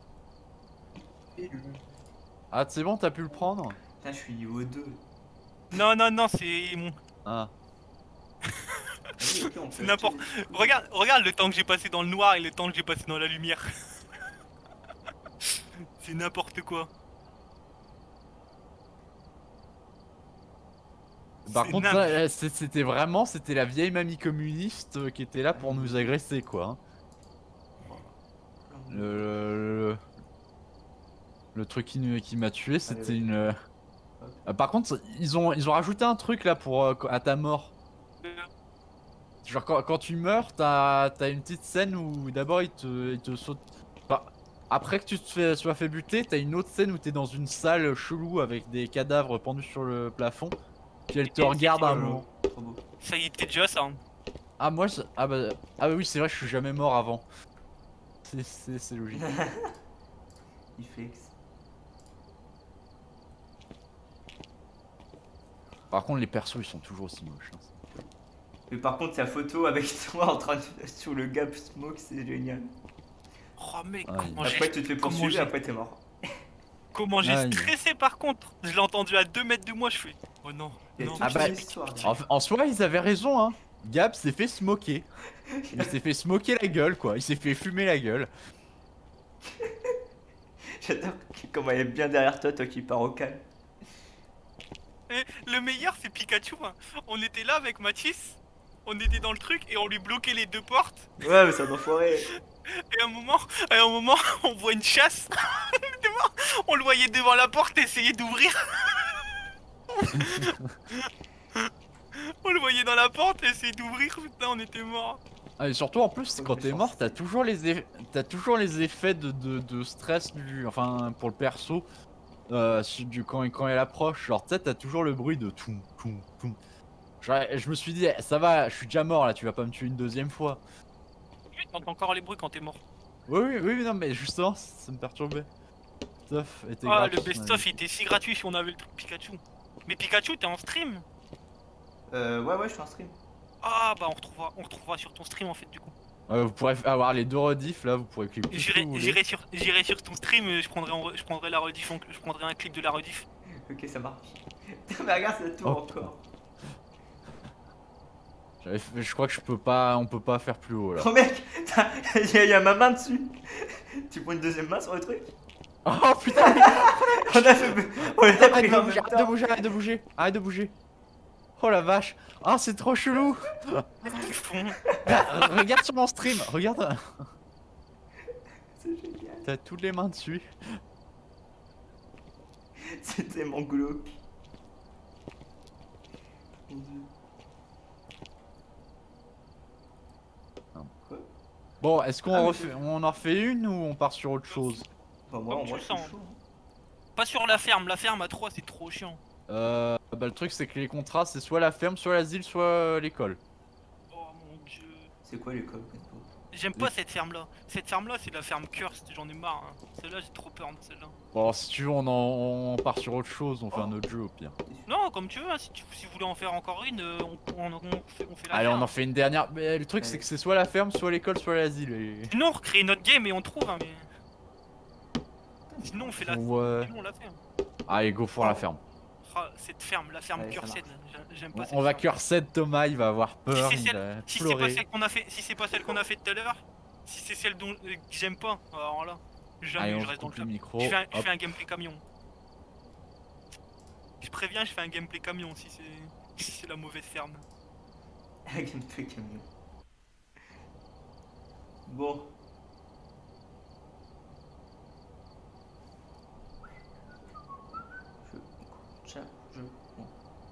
Ah c'est bon, t'as pu le prendre? Putain, je suis niveau 2. Non, c'est mon. Ah. Vas-y, ok, on fait N'importe- Regarde le temps que j'ai passé dans le noir et le temps que j'ai passé dans la lumière. C'est n'importe quoi. Par C'est contre, nimp. là, c'était la vieille mamie communiste qui était là pour nous agresser quoi. Hein. Le truc qui m'a tué, c'était une. Par contre, ils ont rajouté un truc là pour à ta mort. Genre quand tu meurs, t'as une petite scène où d'abord il te saute. Enfin, après que tu sois fait buter, t'as une autre scène où t'es dans une salle chelou avec des cadavres pendus sur le plafond. Puis elle te regarde un moment. Trop beau. Ça y était déjà ça. Hein. Ah moi ah bah oui c'est vrai, je suis jamais mort avant. C'est logique. Il flex. Par contre les persos ils sont toujours aussi moches. Hein. Mais par contre, sa photo avec toi en train de sur le gap smoke, c'est génial. Oh mec, Ah, comment Après, j'ai tu te fais comment poursuivre j'ai- et après, t'es mort. Ah, il- stressé par contre. Je l'ai entendu à 2 mètres de moi, je fais oh non, Il y a non. toute Ah bah, une histoire. En soi ils avaient raison hein. Gab s'est fait smoker. Il s'est fait smoker la gueule quoi, il s'est fait fumer la gueule. J'adore comment elle est bien derrière toi, toi qui pars au calme. Et le meilleur c'est Pikachu. Hein. On était là avec Mathis, on était dans le truc et on lui bloquait les 2 portes. Ouais, mais c'est un enfoiré. Et à un moment, on voit une chasse. On le voyait devant la porte essayer d'ouvrir. On le voyait dans la porte essayer d'ouvrir. Putain, on était morts. Ah, et surtout en plus quand t'es mort t'as toujours les effets de stress enfin pour le perso quand elle approche, genre tu sais t'as toujours le bruit de toum toum toum. Genre, je me suis dit ça va, je suis déjà mort là, tu vas pas me tuer une deuxième fois. Oui, t'entends encore les bruits quand t'es mort. Oui non mais justement ça me perturbait. Stuff était Ah, gratuit, le best-of il était si gratuit si on avait le truc Pikachu. Mais Pikachu, t'es en stream? Ouais, je suis en stream. Ah, bah on retrouvera sur ton stream en fait, du coup. Vous pourrez avoir les deux rediffs là, vous pourrez cliquer. J'irai sur ton stream, je prendrai la rediff, je prendrai un clip de la rediff. Ok, ça marche. Putain, mais regarde cette tour encore. Je crois que on peut pas faire plus haut là. Oh mec, il y a ma main dessus. Tu prends une deuxième main sur le truc? Oh putain. On a pris en même Arrête de bouger, arrête de bouger, arrête de bouger. Oh la vache. Ah c'est trop chelou. Regarde sur mon stream, regarde. C'est génial. T'as toutes les mains dessus. C'est tellement glauque. Mon Dieu. Quoi? Bon, est-ce qu'on Ah, on en refait une ou on part sur autre chose? Bah moi, Comme tu moi le je suis sens. chaud. Hein. Pas sur la ferme à 3 c'est trop chiant. Bah le truc c'est que les contrats c'est soit la ferme, soit l'asile, soit l'école. Oh mon dieu. C'est quoi l'école? J'aime pas cette ferme là. Cette ferme là c'est la ferme cursed, j'en ai marre. Hein. Celle-là j'ai trop peur de celle-là. Bon si tu veux on part sur autre chose, on fait un autre jeu au pire. Non comme tu veux, hein. Si vous voulez en faire encore une, on fait la Allez ferme. on en fait une dernière, mais le truc c'est que c'est soit la ferme, soit l'école, soit l'asile. Et... Sinon on recrée notre game et on trouve hein, mais... Sinon on fait la Ouais. Sinon on la fait. Hein. Allez go pour la ferme. Ah, cette ferme, la ferme Allez, ça cursed, j'aime pas cette On va ferme. cursed Thomas, il va avoir peur, Si c'est il va Si c'est pas pleurer. celle qu'on a fait, si c'est pas celle qu'on a fait tout à l'heure, si c'est celle dont que j'aime pas, alors là, jamais Allez on je reste dans coupe le le jeu. micro. Je Hop. fais un gameplay camion. Je préviens, je fais un gameplay camion si c'est la mauvaise ferme. Gameplay camion. Bon. Bon.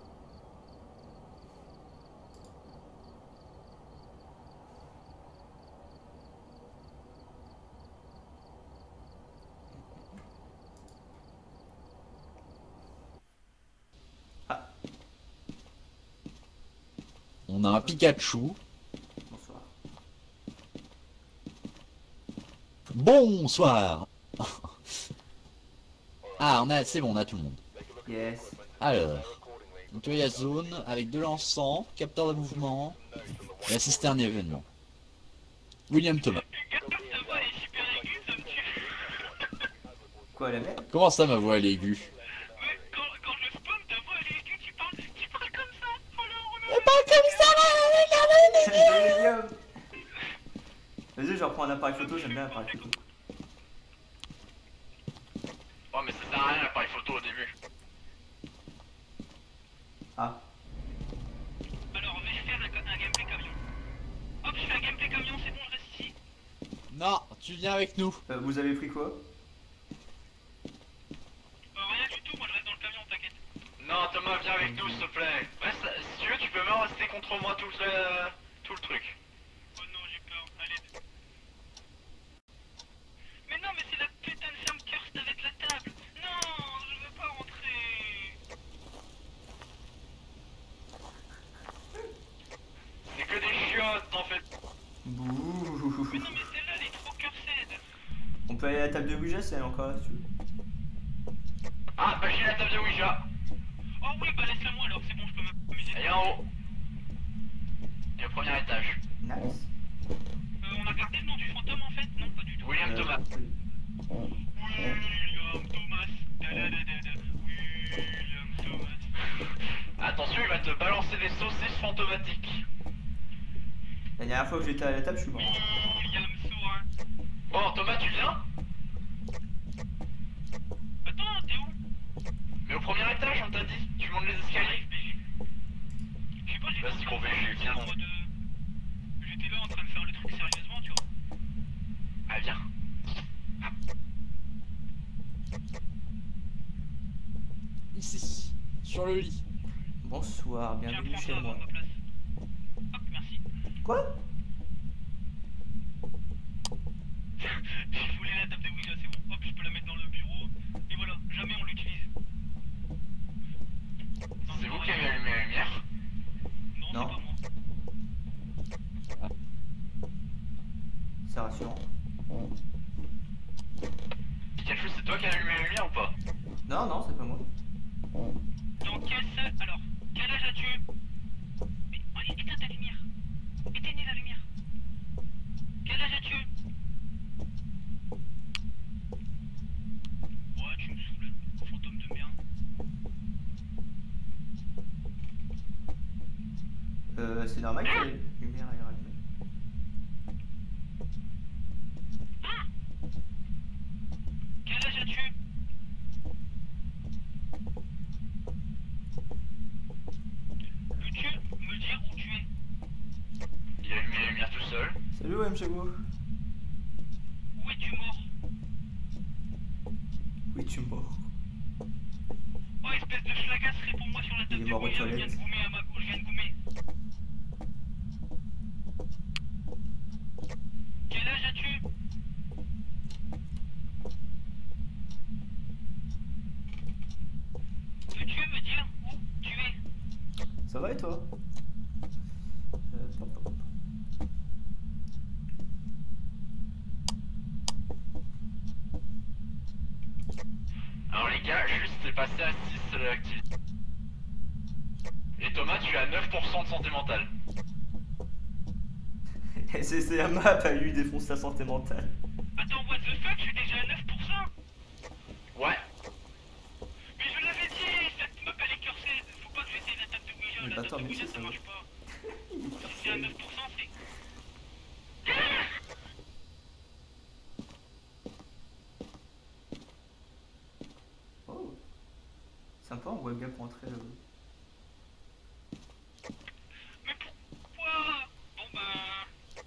On a un Pikachu. Bonsoir. Bonsoir. Ah, c'est bon, on a tout le monde. Yes. Alors, nettoyage zone avec de l'encens, capteur de mouvement et assister à un événement. William Thomas. Quoi la merde? Comment ça, ma voix elle est aiguë? Quand je spawn, ta voix elle est aiguë, tu parles comme ça. William. Vas-y, je reprends un appareil photo, j'aime bien l'appareil photo. Oh mais ça sert à rien l'appareil photo au début. Ah. Alors, je vais faire un gameplay camion. Hop, je fais un gameplay camion, c'est bon, je reste ici. Non, tu viens avec nous. Vous avez pris quoi? Rien du tout, moi je reste dans le camion, t'inquiète. Non Thomas viens avec nous s'il te plaît. Reste, si tu veux tu peux même rester contre moi tout le truc. Oh non, j'ai peur, allez. Mais non, mais c'est la putain de ferme cursed avec la table. Non, je veux pas rentrer. C'est que des chiottes en fait. Bouh. Mais non, mais celle-là elle est trop cursed. On peut aller à la table de Ouija si elle est encore là, si tu veux. Ah bah j'ai la table de Ouija. Oh oui, bah laisse-la moi alors, c'est bon, je peux m'amuser. Elle est en haut. Et au premier étage. Nice. On a gardé le nom du fantôme en fait? Non, pas du tout. William Thomas. William Thomas. Da-da-da-da-da. William Thomas. Attention il va te balancer des saucisses fantomatiques. La dernière fois que j'étais à la table, je suis mort. William Saurin. Bon Thomas tu viens? Attends, t'es où? Mais au premier étage on t'a dit. Tu montes les escaliers. Je sais pas, j'étais Vas-y gros VG viens. en train de... J'étais là en train de faire le truc sérieusement, tu vois. Ah viens. Ici, sur le lit. Bonsoir, Tiens, bienvenue prends chez ça à moi. ma place. Hop, merci. Quoi? Je voulais la table de Ouija, c'est bon. Hop, je peux la mettre dans le bureau. Et voilà, jamais on l'utilise. Non, C'est vous pas qui vrai. avez allumé la lumière? Non, Non. c'est pas moi. C'est rassurant. Pikachu c'est toi qui as allumé la lumière ou pas? Non, non, c'est pas moi. Dans quelle salle... Alors, quel âge as-tu? Mais, éteins ta lumière. Éteignez la lumière. c'est normal que la lumière aille rallumer. Quel âge as-tu? Peux-tu me dire où tu es? Il a allumé la lumière tout seul. Salut OM Jago. Où es-tu mort? Oui, tu es mort. Oh, espèce de schlagasse, réponds-moi sur la Il table est de mort aux brouillard, je viens toilettes. de goumer à ma gauche, je viens de goumer. Quel âge as-tu? Peux-tu me dire où tu es? Ça va et toi? Pop, pop, pop. Alors les gars, juste c'est passé à 6 l'activité. Et Thomas, tu as 9% de santé mentale. SCCM a pas eu défonce sa santé mentale. Attends, what the fuck, je suis déjà à 9%. Ouais. Mais je l'avais dit, cette meuf elle est cursée. Faut pas que j'essaie la table de Ouija. Mais La bah, table attends, de mais Ouija si, ça ça marche va. pas. Si c'est à 9%, c'est... Oh. Sympa, on webcam pour entrer là-haut. Mais pourquoi? Bon bah...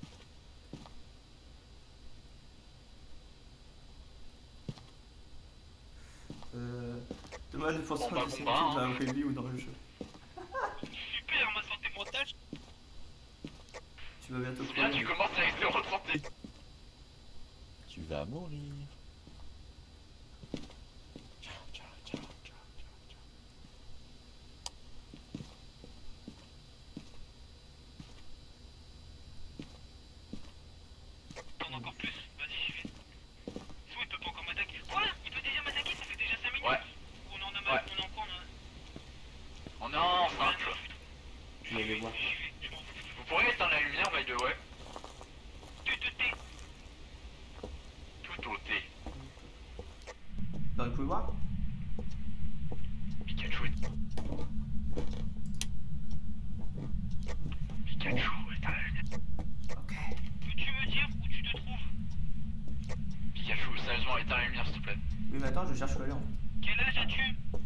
Thomas 9% Bon, bah, de bon, santé bah, dans la vraie vie ou dans le jeu. Super, ma santé mentale. Tu vas bientôt C'est bien, tu crever. commences avec 0 de santé. Tu vas mourir. Ciao, ciao, ciao, ciao, ciao, ciao. T'en as encore plus, vas-y j'y vais. Soit il peut pas encore m'attaquer. Quoi? Il peut déjà m'attaquer, ça fait déjà 5 minutes. Ouais. On en a Ouais. on est en quoi? On est en simple. Tu vas les voir. J'y vais, je m'en fous. Vous pourriez éteindre la lumière, by the way. Tu te tais. Tout au thé. Dans le couloir? Pikachu est... Pikachu, éteins la lumière. Ok. Peux-tu me dire où tu te trouves? Pikachu, sérieusement, éteins la lumière, s'il te plaît. Oui, mais attends, je cherche où aller en fait. Quel âge as-tu?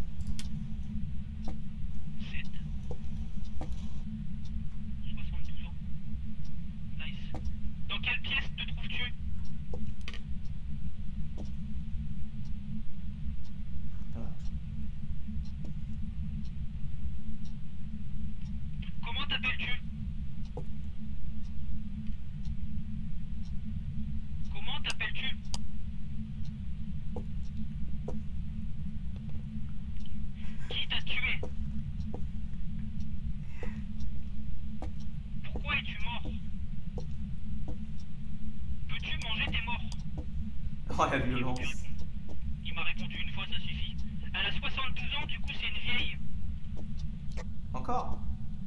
7. 72 ans. Nice. Dans quelle pièce te trouves-tu? Ça marche. Comment t'appelles-tu? Comment t'appelles-tu? Qui t'a tué? Pourquoi es-tu mort? Peux-tu manger tes morts? Oh la violence. Il m'a répondu une fois, ça suffit. Elle a 72 ans, du coup c'est une vieille. Encore?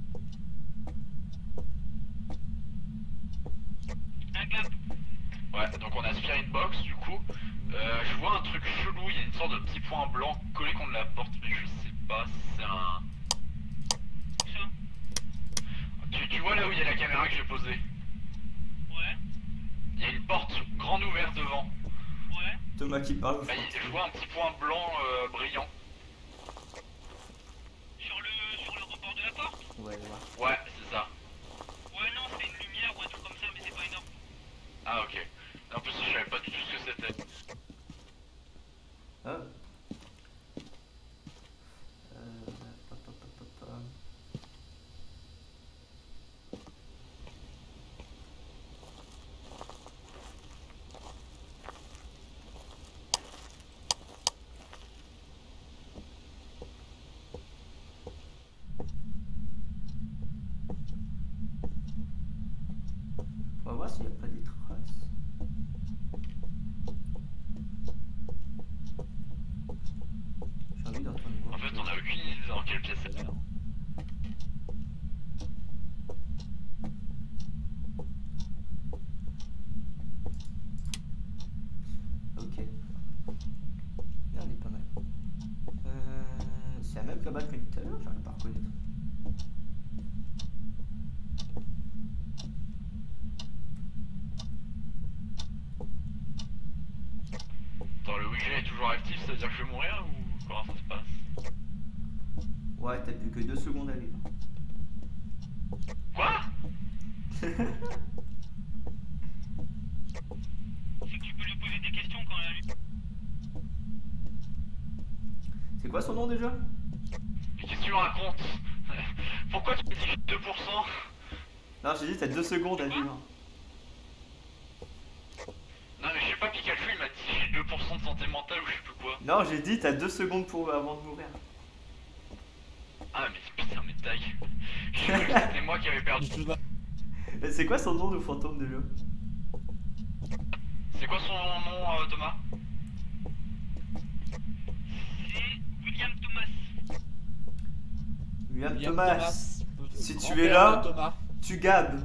Un gap. Ouais, donc on a Spirit Box, du coup. Je vois un truc chelou, il y a une sorte de petit point blanc collé contre la porte, mais je sais pas si c'est un... Ça. Tu vois là où il y a la caméra que j'ai posée? Ouais. Il y a une porte grande ouverte devant. Ouais. Thomas qui parle. Bah, je vois un petit point blanc brillant. Sur le rebord de la porte? On va aller voir. Ouais, c'est ça. Ouais, non, c'est une lumière ou un truc comme ça, mais c'est pas énorme. Ah, ok. En plus, je savais pas du tout ce que c'était. Ah. Pop, pop, pop, pop, pop. On va voir s'il n'y a pas des traces. J'ai envie d'entendre voir. En fait, on a aucune idée dans quelle pièce elle est. Ok. Là, on est pas mal. C'est la même cabane que tout à l'heure, j'arrive pas à reconnaître. mourir ou comment ça se passe? Ouais, t'as plus que 2 secondes à vivre. Quoi? C'est que tu peux lui poser des questions quand elle a lu. C'est quoi son nom déjà? Mais qu'est-ce que tu me racontes? Pourquoi tu me dis 2%? Non, j'ai dit t'as 2 secondes à vivre. Non mais je sais pas, Pikachu il m'a dit j'ai 2% de santé mentale ou je sais plus quoi. Non, j'ai dit t'as 2 secondes avant de mourir. Ah mais putain mais taille. Je sais que c'était moi qui avais perdu. Mais c'est quoi son nom de fantôme déjà? C'est quoi son nom Thomas? C'est William Thomas. William Thomas. Si tu es Grand-père là, de Thomas. tu gabes.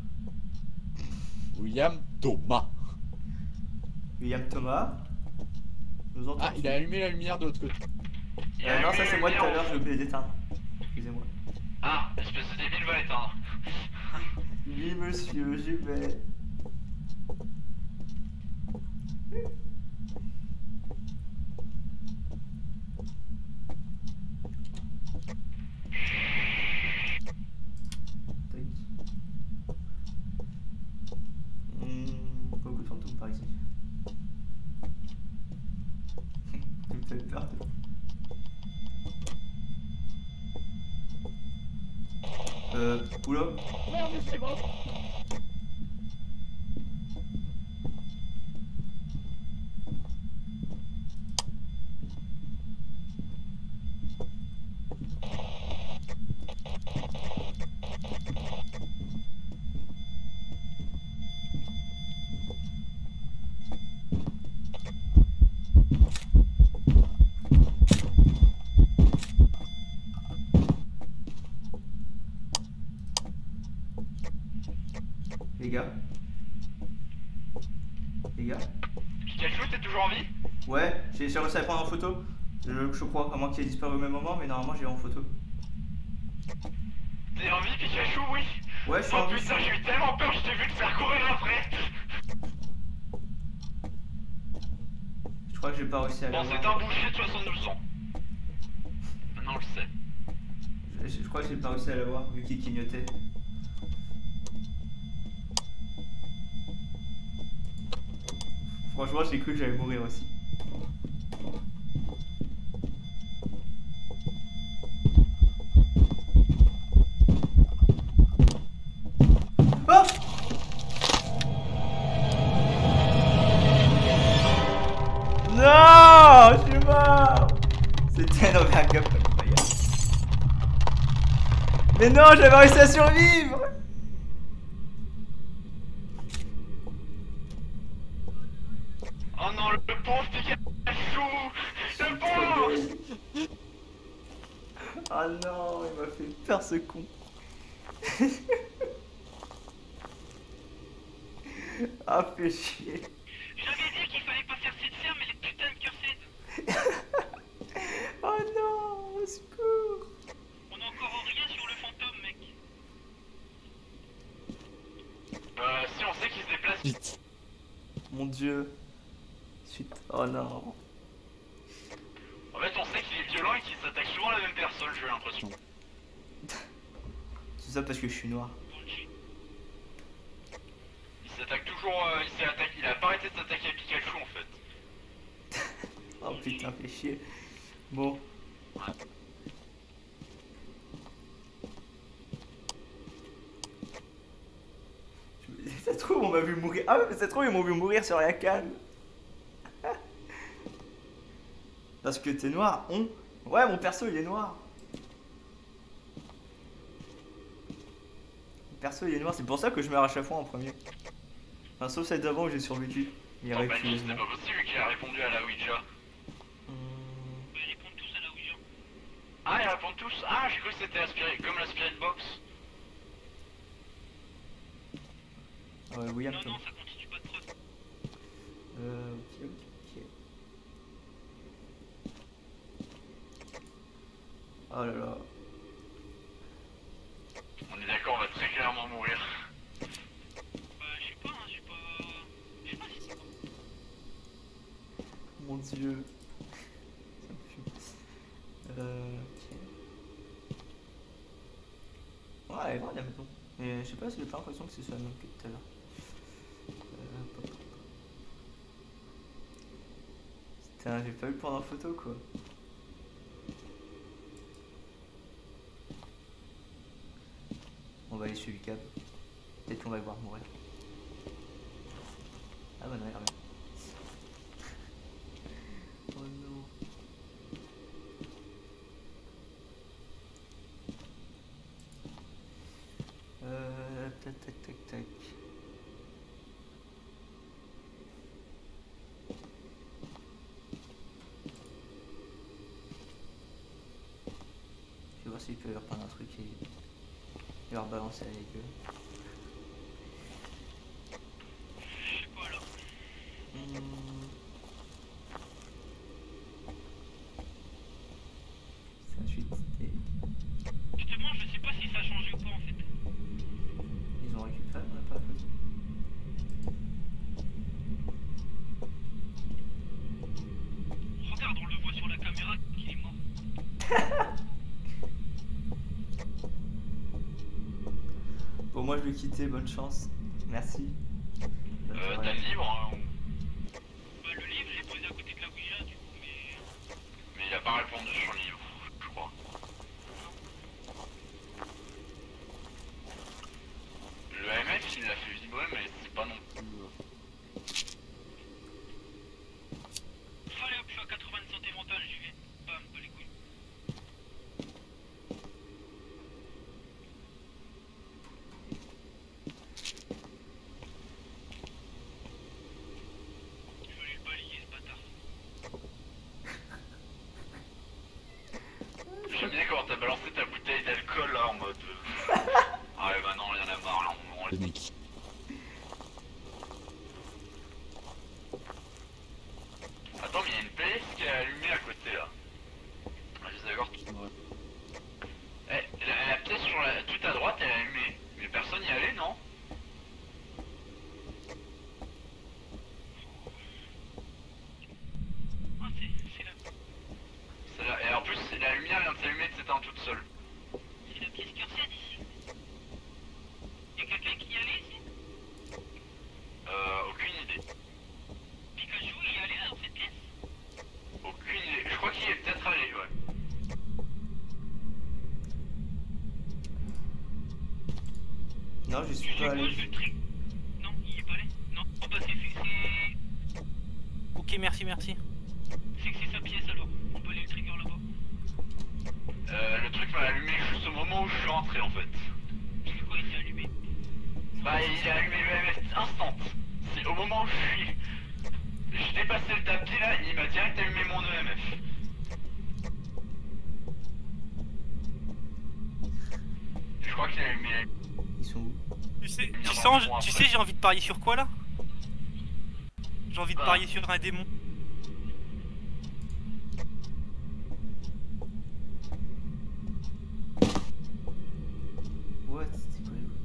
William Thomas. William Thomas. Nous entendons. Ah, il a allumé la lumière de l'autre côté. Non, ça c'est moi tout à l'heure, j'ai oublié d'éteindre. Excusez-moi. Ah, espèce de débile va l'éteindre. Oui, monsieur, j'y vais. Tac. Beaucoup de fantômes par ici. Tu me fais peur, toi. Oula. Merde, c'est bon. Les gars. Les gars. Pikachu t'es toujours en vie? Ouais, j'ai réussi à le prendre en photo. Je crois, à moins qu'il ait disparu au même moment, mais normalement j'ai en photo. T'es en vie Pikachu oui? Ouais, je suis Oh en vie. putain j'ai eu tellement peur, je t'ai vu te faire courir après. Je crois que j'ai pas réussi à Bon l'avoir. c'est un boucher de 72 ans. Maintenant on le sait. Je crois que j'ai pas réussi à l'avoir, vu qu'il clignotait. Franchement, j'ai cru que j'allais mourir aussi. Oh! Non! Je suis mort! C'était un overgap incroyable. Mais non, j'avais réussi à survivre! Oh non le pauvre Pikachu! Le pauvre! Ah non, il m'a fait peur ce con. Ah, fait chier. J'avais dit qu'il fallait pas faire cette ferme, mais les putains de cursed. Oh non, au secours. On a encore rien sur le fantôme, mec. Si on sait qu'il se déplace. Vite. Mon dieu. Suite. Oh non. En fait on sait qu'il est violent et qu'il s'attaque souvent à la même personne j'ai l'impression. C'est ça parce que je suis noir. Il s'attaque toujours, il a pas arrêté de s'attaquer à Pikachu en fait. Oh putain, fait chier. Bon. Ça se trouve, on m'a vu mourir. Ah, ça se trouve, ils m'ont vu mourir sur la canne. Parce que t'es noir, Ouais, mon perso, il est noir. Mon perso, il est noir, c'est pour ça que je meurs à chaque fois en premier. Enfin, sauf celle d'avant où j'ai survécu. Oh bah non, c'était pas possible qu'il a répondu à la Ouija. Ils répondent tous à la Ouija. Ah, ils répondent tous? Ah, j'ai cru que c'était comme la Spirit Box. William Non, Tom. non, ça continue pas de preuve. Ok. Oh là là. On est d'accord, on va très clairement mourir. Bah, je sais pas, hein, je sais pas si c'est. Mon dieu. Ça me je sais pas, j'ai pas l'impression que c'est sur la même que tout à l'heure. Putain, j'ai pas eu le prendre en photo quoi. On va aller suivre le câble. Peut-être qu'on va le voir mourir. Ah bah non, il revient. Oh non. Tac tac tac tac. Je vais voir s'il peut leur prendre un truc et leur balancer avec eux. Je sais pas là. C'est la suite. Justement, je sais pas si ça a changé ou pas en fait. Ils ont récupéré, on n'a pas la photo. Regarde, on le voit sur la caméra qu'il est mort. Bon, moi je vais quitter, bonne chance. Merci. T'as le livre hein, Bah le livre, j'ai posé à côté de la Ouija du coup, mais il a pas répondu sur le livre, je crois. Le MF il l'a fait vibrer mais c'est pas non plus... Allez hop, je suis à 80 de santé mentale, j'y vais. Bam, pas les couilles. Je vais aller le balayer ce bâtard. J'aime bien quand t'as balancé ta bouteille d'alcool là en mode... Ah ouais bah non, il y en a marre là, on Le mec. Attends mais il y a une PS qui est allumée à côté là. Ah, je suis d'accord. Eh, la pièce sur la... tout à droite elle est allumée. Mais personne y allait non? Ah, c'est la... Celle-là. Et en plus la lumière vient de s'allumer de s'éteindre toute seule. C'est la pièce Cursia d'ici. Y'a quelqu'un qui y allait ici? Aucune idée. Pikachu, il y allait dans cette pièce? Aucune idée. Je crois qu'il est peut-être allé, ouais. Non, je Tu suis sais pas quoi, allé. je vais le trick. Non, il est pas allé. Non, oh, bah c'est... Ok, merci, merci. C'est que c'est sa pièce alors. On peut aller le trigger là-bas. Le truc m'a allumé juste au moment où je suis rentré en fait. C'est quoi, il s'est allumé? Bah il a allumé le MF instant. C'est au moment où je suis... Je dépassé le tapis là, il m'a direct allumé mon EMF. Je crois qu'il a allumé... Ils sont où? Tu sais, j'ai envie de parier sur quoi là? J'ai envie de Ah. parier sur un démon. What? C'est quoi les...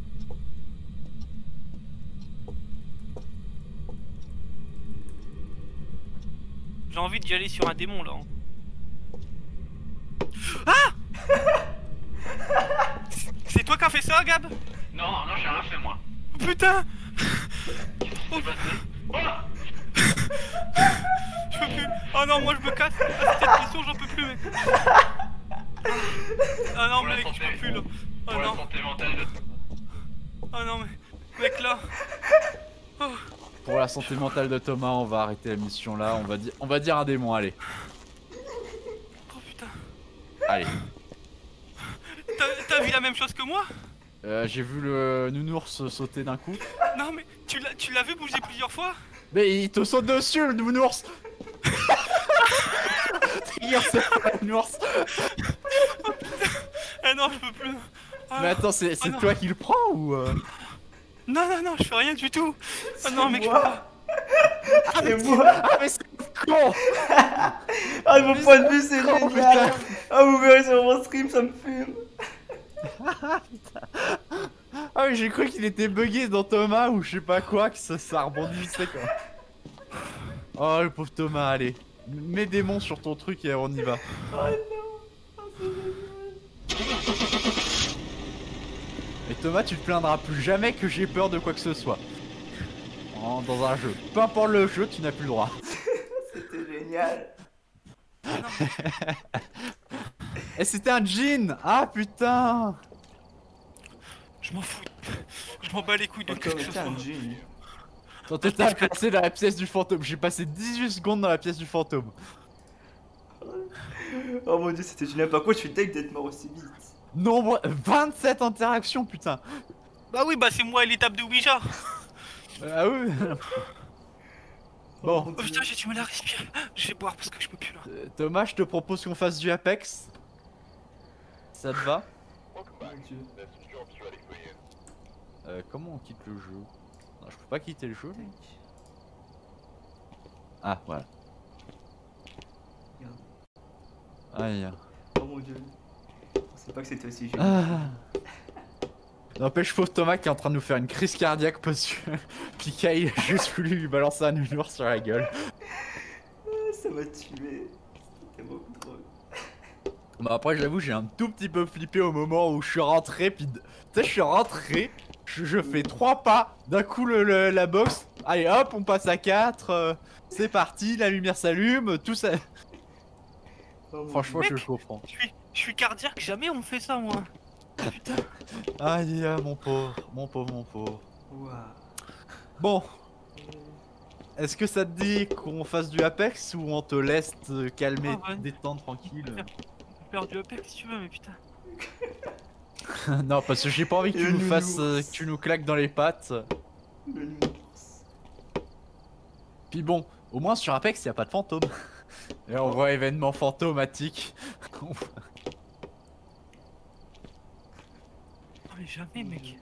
J'ai envie d'y aller sur un démon là. Ah! C'est toi qui as fait ça, Gab? Non, non, j'ai rien fait moi. Putain! Qu'est-ce qui s'est passé? Oh! Je peux plus. Oh non, moi je me casse. Ah, cette pression, j'en peux plus, mec. Ah non, Pour la mec, je santé. peux plus là. Oh Pour la non. santé mentale de... Oh non, mec là. Oh. Pour la santé mentale de Thomas, on va arrêter la mission là. On va dire un démon, allez. Oh putain. Allez. T'as vu la même chose que moi? J'ai vu le nounours sauter d'un coup. Non, mais tu l'as vu bouger plusieurs fois? Mais il te saute dessus le nounours. Regarde, c'est pas le nounours. Ah non, je peux plus. Ah. Mais attends, c'est Oh non. toi qui le prends ou Non, non, non, je fais rien du tout. Ah non, mec, je peux moi. pas. C'est moi. Ah mais c'est con. Ah, de mon point de vue, c'est Oh, génial. putain. Ah, vous verrez sur mon stream, ça me fume. Ah mais j'ai cru qu'il était bugué dans Thomas ou je sais pas quoi, que ça rebondissait quoi. Oh le pauvre Thomas, allez. Mets démon sur ton truc et on y va. Oh non. Oh, c'est génial. Et Thomas, tu te plaindras plus jamais que j'ai peur de quoi que ce soit. Dans un jeu. Peu importe le jeu, tu n'as plus le droit. C'était génial. Et c'était un jean. Ah putain. Je m'en fous. Je m'en bats les couilles de Encore que ce était un soit. jean. Quand t'étais passé dans la pièce du fantôme, j'ai passé 18 secondes dans la pièce du fantôme. Oh mon dieu, c'était génial. Par contre, je suis deg d'être mort aussi vite. Nombre 27 interactions, putain. Bah oui, bah c'est moi et l'étape de Ouija. Ah oui. Bon, Oh putain, j'ai du mal à respirer. Je vais boire parce que je peux plus là. Thomas, je te propose qu'on fasse du Apex. Ça te va? Mon dieu. Comment on quitte le jeu? Non, je peux pas quitter le jeu. Ah, voilà. Aïe. Oh mon dieu. Je pensais pas que c'était aussi génial. Ah. N'empêche, pauvre Thomas qui est en train de nous faire une crise cardiaque parce que Pika il a juste voulu lui balancer un nounours sur la gueule. Ça m'a tué. C'était beaucoup drôle. Bah après j'avoue j'ai un tout petit peu flippé au moment où je suis rentré puis tu sais je suis rentré, je fais 3 pas, d'un coup la box, allez hop on passe à 4, c'est parti, la lumière s'allume, tout ça. Oh mon Franchement Mec. je comprends. Je suis cardiaque, jamais on me fait ça moi. Putain. Aïe mon pauvre, mon pauvre, mon pauvre. dieu. Waouh. Bon, est-ce que ça te dit qu'on fasse du Apex ou on te laisse te calmer, Ah ouais. détendre tranquille? On peut faire du Apex si tu veux, mais putain. Non parce que j'ai pas envie que tu Le nous fasses, nounours. que tu nous claques dans les pattes. Le nounours. Puis bon, au moins sur Apex, y a pas de fantôme. Et on voit événement fantomatique. Oh mais jamais mec.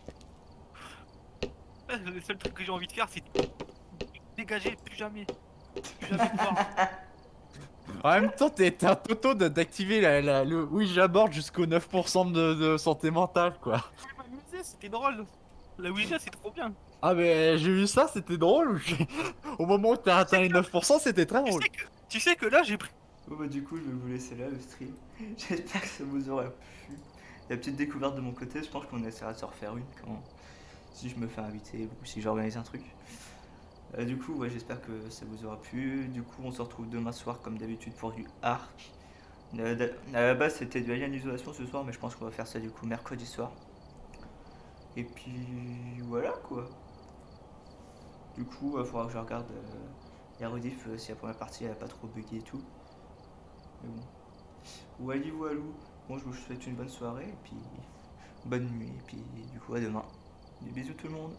Le seul truc que j'ai envie de faire c'est dégager, plus jamais. Plus jamais de voir. En même temps, t'es un toto d'activer le Ouija board jusqu'au 9% de santé mentale, quoi. Je voulais m'amuser, c'était drôle. La Ouija c'est trop bien. Ah mais j'ai vu ça, c'était drôle. Au moment où t'as atteint les 9%, c'était très drôle. Tu sais que là j'ai pris. Bon bah du coup je vais vous laisser là le stream. J'espère que ça vous aura plu. La petite découverte de mon côté, je pense qu'on essaiera de se refaire une quand si je me fais inviter ou si j'organise un truc. Du coup ouais j'espère que ça vous aura plu. Du coup on se retrouve demain soir comme d'habitude pour du Ark. À la base c'était du Alien Isolation ce soir mais je pense qu'on va faire ça du coup mercredi soir. Et puis voilà quoi. Du coup il faudra que je regarde la rediff si la première partie elle a pas trop bugué et tout. Mais bon. Wally Walou. Bon, je vous souhaite une bonne soirée et puis bonne nuit et puis du coup à demain. Des bisous tout le monde.